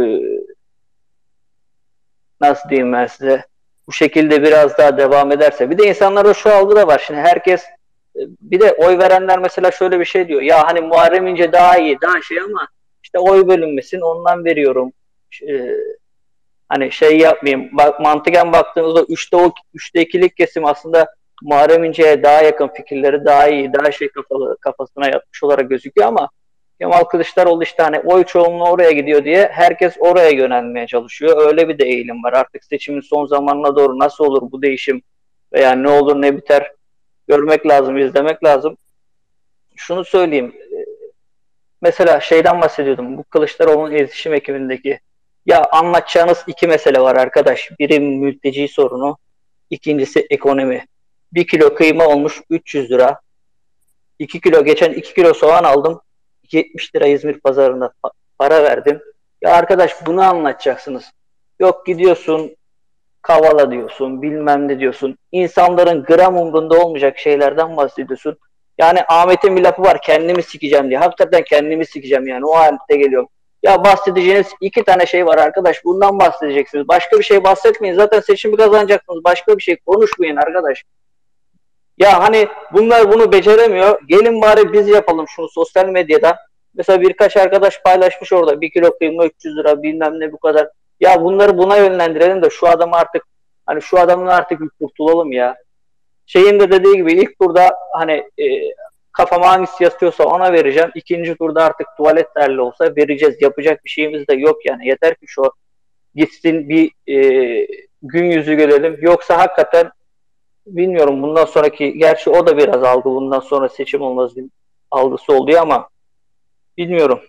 nasıl diyeyim ben size bu şekilde biraz daha devam ederse. Bir de insanlarda şu algı da var. Şimdi herkes bir de oy verenler mesela şöyle bir şey diyor. Ya hani Muharrem İnce daha iyi, daha şey ama işte oy bölünmesin ondan veriyorum. E, hani şey yapmayayım. Bak, mantıken baktığınızda üçte o üçte ikilik kesim aslında Muharrem İnce'ye daha yakın fikirleri daha iyi, daha şey kafalı, kafasına yatmış olarak gözüküyor ama Kemal Kılıçdaroğlu işte hani oy çoğunluğu oraya gidiyor diye herkes oraya yönelmeye çalışıyor. Öyle bir de eğilim var. Artık seçimin son zamanına doğru nasıl olur bu değişim veya ne olur ne biter görmek lazım, izlemek lazım. şunu söyleyeyim. Mesela şeyden bahsediyordum. Bu Kılıçdaroğlu'nun iletişim ekibindeki. Ya anlatacağınız iki mesele var arkadaş. Biri mülteci sorunu. İkincisi ekonomi. Bir kilo kıyma olmuş üç yüz lira. iki kilo geçen iki kilo soğan aldım. yetmiş lira İzmir pazarında para verdim. Ya arkadaş bunu anlatacaksınız. Yok gidiyorsun Kavala diyorsun, bilmem ne diyorsun. İnsanların gram umrunda olmayacak şeylerden bahsediyorsun. Yani Ahmet'in bir lafı var, kendimi sikeceğim diye. Hakikaten kendimi sikeceğim yani, o halde geliyorum. Ya bahsedeceğiniz iki tane şey var arkadaş, bundan bahsedeceksiniz. Başka bir şey bahsetmeyin. Zaten seçimi kazanacaksınız. Başka bir şey konuşmayın arkadaş. Ya hani bunlar bunu beceremiyor. Gelin bari biz yapalım şunu sosyal medyada. Mesela birkaç arkadaş paylaşmış orada. Bir kilo kıyma üç yüz lira bilmem ne bu kadar. Ya bunları buna yönlendirelim de şu adamı artık hani şu adamın artık bir kurtulalım ya. Şeyin de dediği gibi ilk turda hani e, kafama hangisi yatıyorsa ona vereceğim. İkinci turda artık tuvalet terli olsa vereceğiz. Yapacak bir şeyimiz de yok yani. Yeter ki şu gitsin bir e, gün yüzü görelim. Yoksa hakikaten bilmiyorum bundan sonraki, gerçi o da biraz algı, bundan sonra seçim olmaz bir algısı oluyor ama bilmiyorum.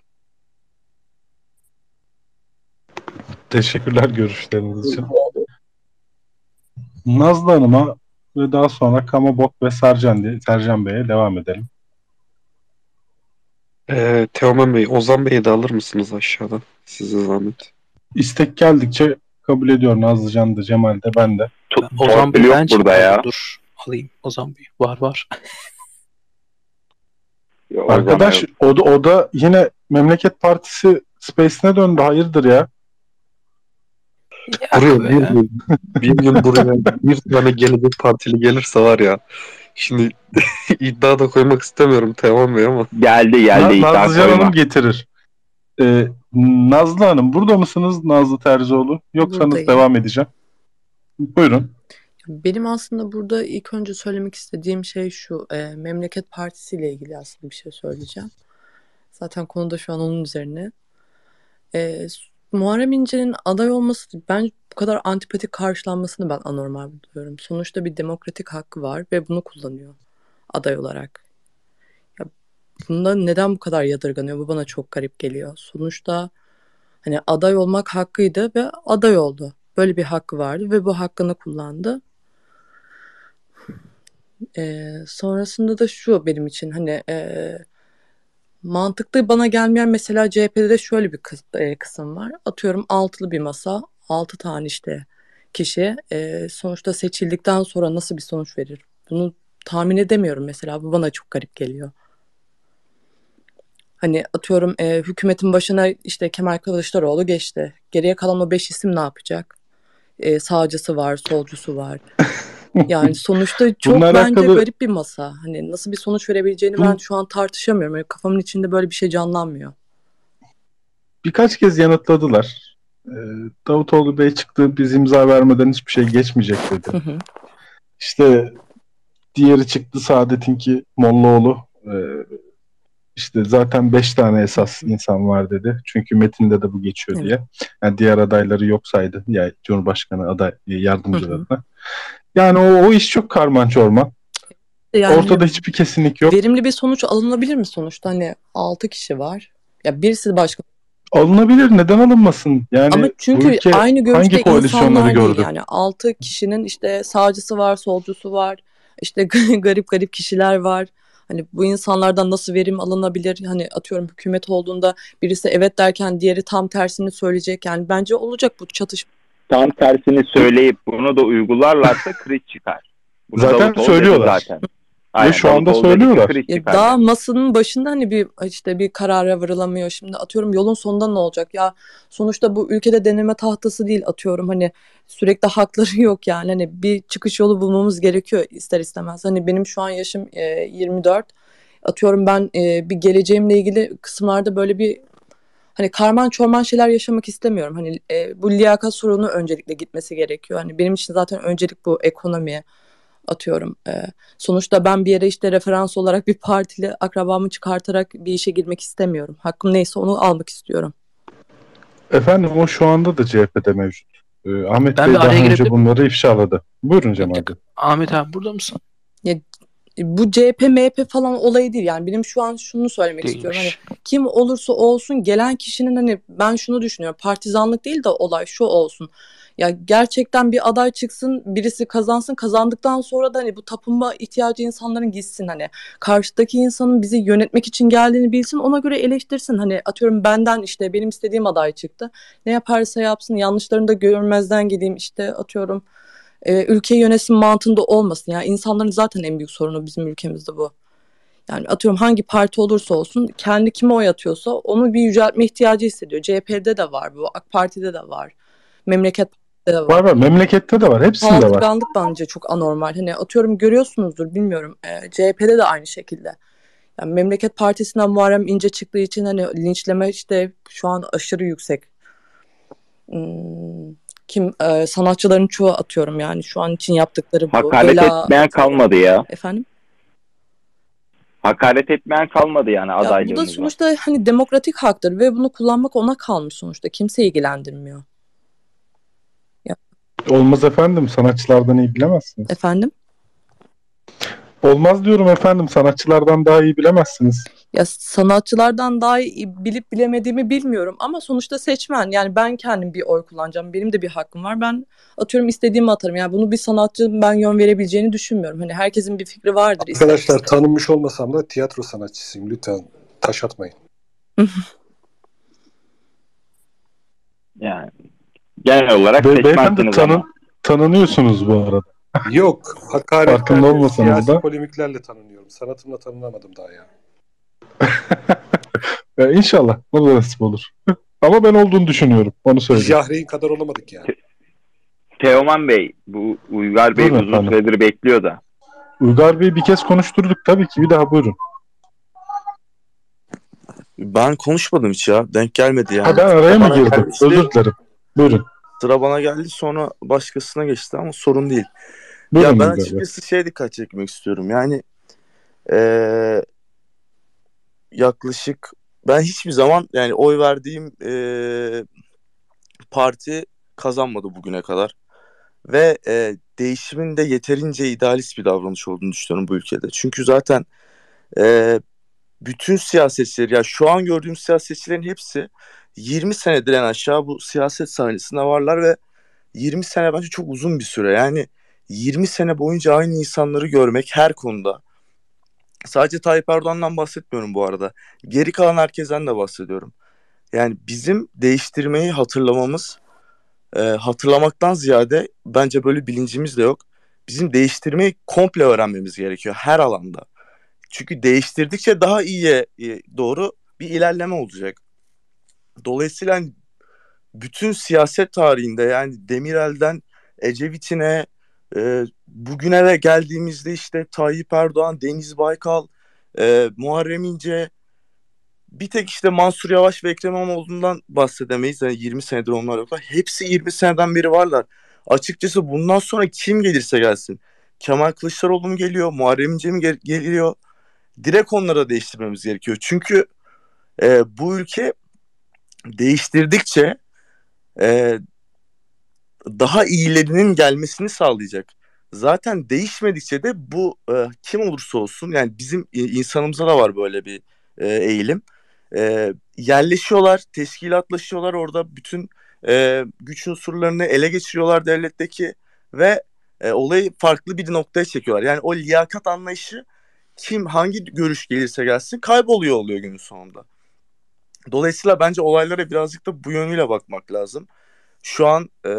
Teşekkürler görüşleriniz için. Nazlı Hanım'a ve daha sonra Kamabot ve Sercan, diye, Sercan Bey'e devam edelim. Ee, Teoman Bey, Ozan Bey'i de alır mısınız aşağıdan? Size zahmet. İstek geldikçe kabul ediyor Nazlıcan da, Cemal de, ben de. Ozan Bey yok ben burada ya. çıkmadım. Dur alayım Ozan Bey. Var var. Ya, Arkadaş o da, o da yine Memleket Partisi Space'ine döndü. Hayırdır ya? Buraya bir gün, bir gün buraya bir tane Gelecek Partili gelirse var ya. Şimdi iddia da koymak istemiyorum Teoman Bey ama. Geldi geldi Na- iddia Nazlıcan koyma. Hanım getirir. Ee, Nazlı Hanım burada mısınız Nazlı Terzioğlu? Yoksanız Buradayım. devam edeceğim. Buyurun. Benim aslında burada ilk önce söylemek istediğim şey şu. E, Memleket Partisi ile ilgili aslında bir şey söyleyeceğim. Zaten konu da şu an onun üzerine. E, Muharrem İnce'nin aday olması, ben bu kadar antipatik karşılanmasını ben anormal buluyorum. Sonuçta bir demokratik hakkı var ve bunu kullanıyor aday olarak. Ya, bunda neden bu kadar yadırganıyor? Bu bana çok garip geliyor. Sonuçta hani aday olmak hakkıydı ve aday oldu. Böyle bir hakkı vardı ve bu hakkını kullandı. Ee, sonrasında da şu benim için hani e, mantıklı bana gelmeyen, mesela C H P'de de şöyle bir kıs- e, kısım var. Atıyorum altılı bir masa, altı tane işte kişi e, sonuçta seçildikten sonra nasıl bir sonuç verir? Bunu tahmin edemiyorum mesela. Bu bana çok garip geliyor. Hani atıyorum e, hükümetin başına işte Kemal Kılıçdaroğlu geçti. Geriye kalan o beş isim ne yapacak? E, sağcısı var, solcusu var. Yani sonuçta çok Bununla bence alakalı garip bir masa. Hani nasıl bir sonuç verebileceğini bu ben şu an tartışamıyorum. Yani kafamın içinde böyle bir şey canlanmıyor. birkaç kez yanıtladılar. Ee, Davutoğlu Bey çıktı, biz imza vermeden hiçbir şey geçmeyecek dedi. Hı hı. İşte diğeri çıktı, Saadet'inki Mollaoğlu. Ee, işte zaten beş tane esas insan var dedi. Çünkü metinde de bu geçiyor Evet. diye. Yani diğer adayları yok saydı. Yani Cumhurbaşkanı aday Hı hı. yardımcılarına. Yani o, o iş çok karman çorman. Yani Ortada hiçbir kesinlik yok. verimli bir sonuç alınabilir mi sonuçta? Hani altı kişi var. Ya birisi başka. Alınabilir. Neden alınmasın? Yani Ama bu çünkü ülke aynı görüşte hangi koalisyonları insanlar değil gördü? yani. Altı kişinin işte sağcısı var, solcusu var. İşte garip garip kişiler var. Hani bu insanlardan nasıl verim alınabilir? Hani atıyorum hükümet olduğunda birisi evet derken diğeri tam tersini söyleyecek. Yani bence olacak bu çatışma. Tam tersini söyleyip bunu da uygularlarsa kriz çıkar. Bunu Zaten Davutoğlu dedi söylüyorlar. zaten. Ve Aynen, şu anda Davutoğlu dedi ki söylüyorlar. kriz Ya çıkar daha dedi. masanın başında hani bir işte bir karara varılamıyor. Şimdi atıyorum yolun sonunda ne olacak? Ya sonuçta bu ülkede deneme tahtası değil, atıyorum hani sürekli hakları yok yani. Hani bir çıkış yolu bulmamız gerekiyor ister istemez. Hani benim şu an yaşım e, yirmi dört. Atıyorum ben e, bir geleceğimle ilgili kısımlarda böyle bir hani karman çorman şeyler yaşamak istemiyorum. Hani e, bu liyakat sorunu öncelikle gitmesi gerekiyor. Hani benim için zaten öncelik bu ekonomiye. Atıyorum. E, sonuçta ben bir yere işte referans olarak bir partili akrabamı çıkartarak bir işe girmek istemiyorum. Hakkım neyse onu almak istiyorum. Efendim o şu anda da C H P'de mevcut. Ee, Ahmet Ben Bey bir daha araya önce girebilir miyim? bunları ifşaladı. Buyurun Bir Cemal Bey. dakika. Ahmet abi burada mısın? Ya, bu C H P M H P falan olayı değil. Yani benim şu an şunu söylemek istiyorum. Hani Değilmiş. kim olursa olsun gelen kişinin, hani ben şunu düşünüyorum. Partizanlık değil de olay şu olsun. Ya gerçekten bir aday çıksın, birisi kazansın. Kazandıktan sonra da hani bu tapınma ihtiyacı insanların gitsin hani. Karşıdaki insanın bizi yönetmek için geldiğini bilsin, ona göre eleştirsin. Hani atıyorum benden işte benim istediğim aday çıktı. Ne yaparsa yapsın, yanlışlarını da görmezden geleyim, işte atıyorum e, ülkeyi yönetsin mantığında olmasın. Yani insanların zaten en büyük sorunu bizim ülkemizde bu. Yani atıyorum hangi parti olursa olsun kendi kime oy atıyorsa onu bir yüceltme ihtiyacı hissediyor. C H P'de de var bu, AK Parti'de de var. Memleket Partisi'de de var. Var var. Memlekette de var. Hepsinde var. Saldırganlık bence çok anormal. Hani atıyorum görüyorsunuzdur bilmiyorum. E, C H P'de de aynı şekilde. Yani Memleket Partisi'nden Muharrem İnce çıktığı için hani linçleme işte şu an aşırı yüksek. Hmm, kim e, sanatçıların çoğu atıyorum yani şu an için yaptıkları bu. Hakaret Bela etmeyen atıyorum. kalmadı ya. Efendim? Hakaret etmeyen kalmadı yani Ya bu da adaylığımızda. sonuçta hani demokratik haktır ve bunu kullanmak ona kalmış sonuçta. Kimse ilgilendirmiyor. Ya, Olmaz efendim. Sanatçılardan iyi bilemezsiniz. efendim? Olmaz diyorum efendim. Sanatçılardan daha iyi bilemezsiniz. Ya sanatçılardan daha iyi bilip bilemediğimi bilmiyorum ama sonuçta seçmen. Yani ben kendim bir oy kullanacağım. Benim de bir hakkım var. Ben atıyorum istediğimi atarım. Yani bunu bir sanatçının ben yön verebileceğini düşünmüyorum. Hani herkesin bir fikri vardır. ister Arkadaşlar ister. tanınmış olmasam da tiyatro sanatçısıyım. Lütfen taş atmayın. Yani genel olarak Be beyefendi seçmensiniz tanın ama. tanınıyorsunuz bu arada. Yok, Farkında hakaretlerle, olmasanız siyasi da. polemiklerle tanınıyorum. Sanatımla tanınamadım daha ya. Ya inşallah o da nasip olur. Ama ben olduğunu düşünüyorum. Onu söyleyeyim. Jahreyn kadar olamadık yani. Teoman Bey, bu Uygar Bey Buyurun uzun efendim. süredir bekliyor da. Uygar Bey'i bir kez konuşturduk tabii ki. Bir daha buyurun. Ben konuşmadım hiç ya. Denk gelmedi yani. Ha ben araya Sıra mı bana girdim? gelmişti. Özür dilerim. Buyurun. Sıra bana geldi sonra başkasına geçti ama sorun değil. Buyurun Ya ben Uygar Bey. açıkçası şeye dikkat çekmek istiyorum. Yani eee, yaklaşık ben hiçbir zaman yani oy verdiğim eee, parti kazanmadı bugüne kadar. Ve e, değişimin de yeterince idealist bir davranış olduğunu düşünüyorum bu ülkede. Çünkü zaten e, bütün siyasetçiler, ya şu an gördüğüm siyasetçilerin hepsi yirmi senedir en aşağı bu siyaset sahnesinde varlar ve yirmi sene bence çok uzun bir süre. Yani yirmi sene boyunca aynı insanları görmek her konuda. Sadece Tayyip Erdoğan'dan bahsetmiyorum bu arada. Geri kalan herkesten de bahsediyorum. Yani bizim değiştirmeyi hatırlamamız, e, hatırlamaktan ziyade bence böyle bilincimiz de yok. Bizim değiştirmeyi komple öğrenmemiz gerekiyor her alanda. Çünkü değiştirdikçe daha iyiye e, doğru bir ilerleme olacak. Dolayısıyla hani bütün siyaset tarihinde yani Demirel'den Ecevit'ine e, bugüne de geldiğimizde işte Tayyip Erdoğan, Deniz Baykal, e, Muharrem İnce, bir tek işte Mansur Yavaş ve Ekrem İmamoğlu'ndan bahsedemeyiz. Yani yirmi senedir onlar yoklar. Hepsi yirmi seneden beri varlar. Açıkçası bundan sonra kim gelirse gelsin. Kemal Kılıçdaroğlu mu geliyor? Muharrem İnce mi gel- geliyor? Direkt onlara değiştirmemiz gerekiyor. Çünkü e, bu ülke değiştirdikçe e, daha iyilerinin gelmesini sağlayacak. Zaten değişmedikçe de bu e, kim olursa olsun yani bizim e, insanımıza da var böyle bir e, eğilim. E, yerleşiyorlar, teşkilatlaşıyorlar orada bütün e, güç unsurlarını ele geçiriyorlar devletteki ve e, olayı farklı bir noktaya çekiyorlar. Yani o liyakat anlayışı kim hangi görüş gelirse gelsin kayboluyor oluyor günün sonunda. Dolayısıyla bence olaylara birazcık da bu yönüyle bakmak lazım. Şu an e,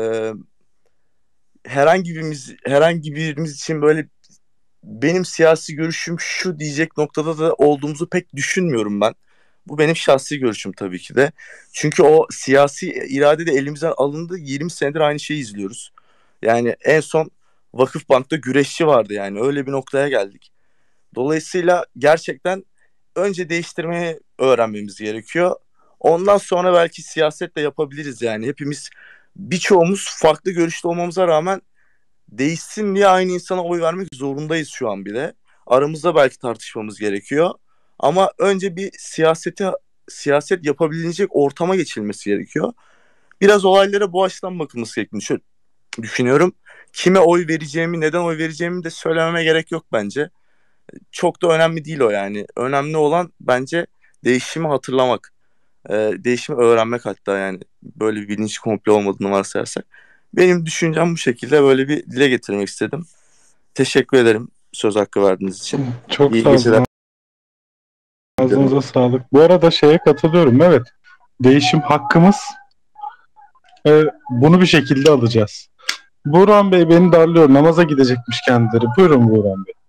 herhangi birimiz herhangi birimiz için böyle benim siyasi görüşüm şu diyecek noktada da olduğumuzu pek düşünmüyorum ben. Bu benim şahsi görüşüm tabii ki de. Çünkü o siyasi irade de elimizden alındı. yirmi senedir aynı şeyi izliyoruz. Yani en son Vakıfbank'ta güreşçi vardı yani öyle bir noktaya geldik. Dolayısıyla gerçekten önce değiştirmeyi öğrenmemiz gerekiyor. Ondan sonra belki siyaset de yapabiliriz yani. Hepimiz birçoğumuz farklı görüşte olmamıza rağmen değişsin diye aynı insana oy vermek zorundayız şu an bile. Aramızda belki tartışmamız gerekiyor. Ama önce bir siyasete siyaset yapabilecek ortama geçilmesi gerekiyor. Biraz olaylara bu açıdan bakılması gerektiğini düşünüyorum. Kime oy vereceğimi, neden oy vereceğimi de söylememe gerek yok bence. çok da önemli değil o yani. Önemli olan bence değişimi hatırlamak. E, değişimi öğrenmek hatta yani. Böyle bir bilinç komple olmadığını varsayarsak. Benim düşüncem bu şekilde, böyle bir dile getirmek istedim. Teşekkür ederim söz hakkı verdiğiniz için. Çok İyi sağ olun. geceler. Ağzınıza sağlık. Bu arada şeye katılıyorum. Evet. Değişim hakkımız. Ee, bunu bir şekilde alacağız. Burhan Bey beni darlıyor. Namaza gidecekmiş kendileri. Buyurun Burhan Bey.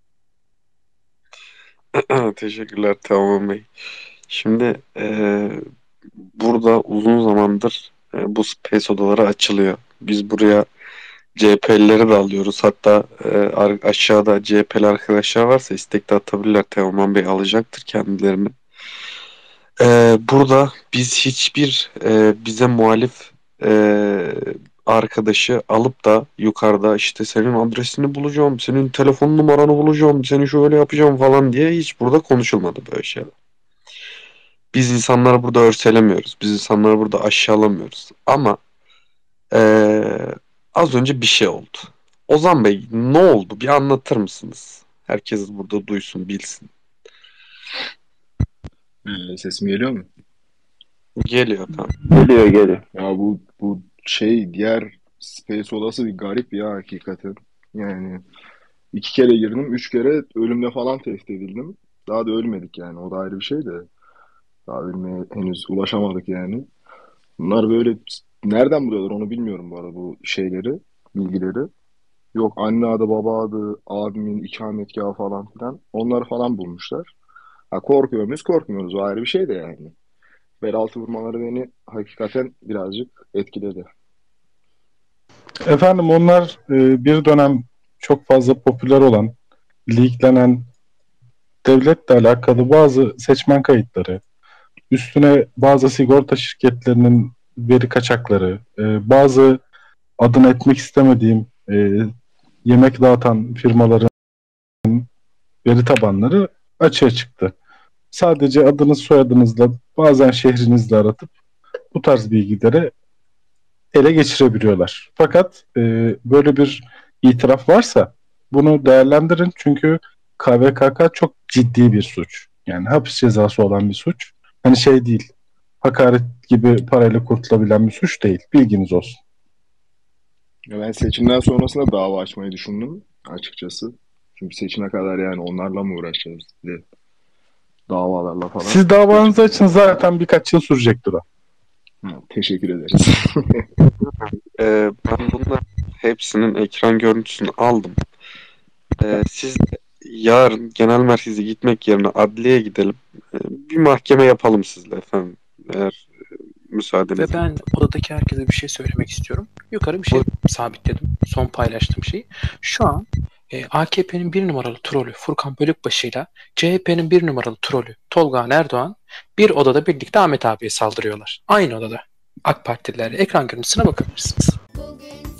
Teşekkürler Teoman Bey. Şimdi e, burada uzun zamandır e, bu space odaları açılıyor. Biz buraya C H P'lileri de alıyoruz. Hatta e, ar- aşağıda C H P'li arkadaşlar varsa istek de atabilirler. Teoman Bey alacaktır kendilerini. E, burada biz hiçbir e, bize muhalif e, arkadaşı alıp da yukarıda işte senin adresini bulacağım, senin telefon numaranı bulacağım, seni şöyle yapacağım falan diye hiç burada konuşulmadı böyle şeyler. Biz insanları burada örselemiyoruz. Biz insanları burada aşağılamıyoruz. Ama eee, az önce bir şey oldu. Ozan Bey ne oldu? Bir anlatır mısınız? Herkes burada duysun, bilsin. Ee, sesim geliyor mu? Geliyor tamam. Geliyor geliyor. Ya bu bu şey diğer Space odası bir garip ya hakikaten. Yani iki kere girdim, üç kere ölümle falan tehdit edildim. Daha da ölmedik yani. O da ayrı bir şey de. Daha ölmeye henüz ulaşamadık yani. Bunlar böyle nereden buluyorlar onu bilmiyorum bu arada, bu şeyleri, bilgileri. Yok anne adı, baba adı, abimin ikametgahı falan filan. Onları falan bulmuşlar. Ha, korkuyor muyuz? Korkmuyoruz. O ayrı bir şey de yani. Bel altı vurmaları beni hakikaten birazcık etkiledi. Efendim onlar e, bir dönem çok fazla popüler olan, leaklenen devletle alakalı bazı seçmen kayıtları, üstüne bazı sigorta şirketlerinin veri kaçakları, e, bazı adını etmek istemediğim e, yemek dağıtan firmaların veri tabanları açığa çıktı. Sadece adınız soyadınızla bazen şehrinizle aratıp bu tarz bilgileri ele geçirebiliyorlar. Fakat e, böyle bir itiraf varsa bunu değerlendirin çünkü K V K K çok ciddi bir suç. Yani hapis cezası olan bir suç. Hani şey değil, hakaret gibi parayla kurtulabilen bir suç değil. Bilginiz olsun. Ya ben seçimden sonrasında dava açmayı düşündüm açıkçası. Çünkü seçime kadar yani onlarla mı uğraşacağız diye. Davalarla falan. Siz davanızı açın zaten birkaç yıl sürecektir o. Ha, teşekkür ederiz. Ee, ben bunların hepsinin ekran görüntüsünü aldım. Ee, siz de yarın genel merkeze gitmek yerine adliyeye gidelim. Ee, bir mahkeme yapalım sizle efendim. Eğer e, Ve müsaadenizle. ben odadaki herkese bir şey söylemek istiyorum. Yukarı bir şey sabitledim. Son paylaştığım şey. Şu an e, A K P'nin bir numaralı trolü Furkan Bölükbaşı'yla C H P'nin bir numaralı trolü Tolga Erdoğan bir odada birlikte Ahmet abiye saldırıyorlar. Aynı odada. AK Partililerle ekran görüntüsüne bakabilirsiniz. Bugün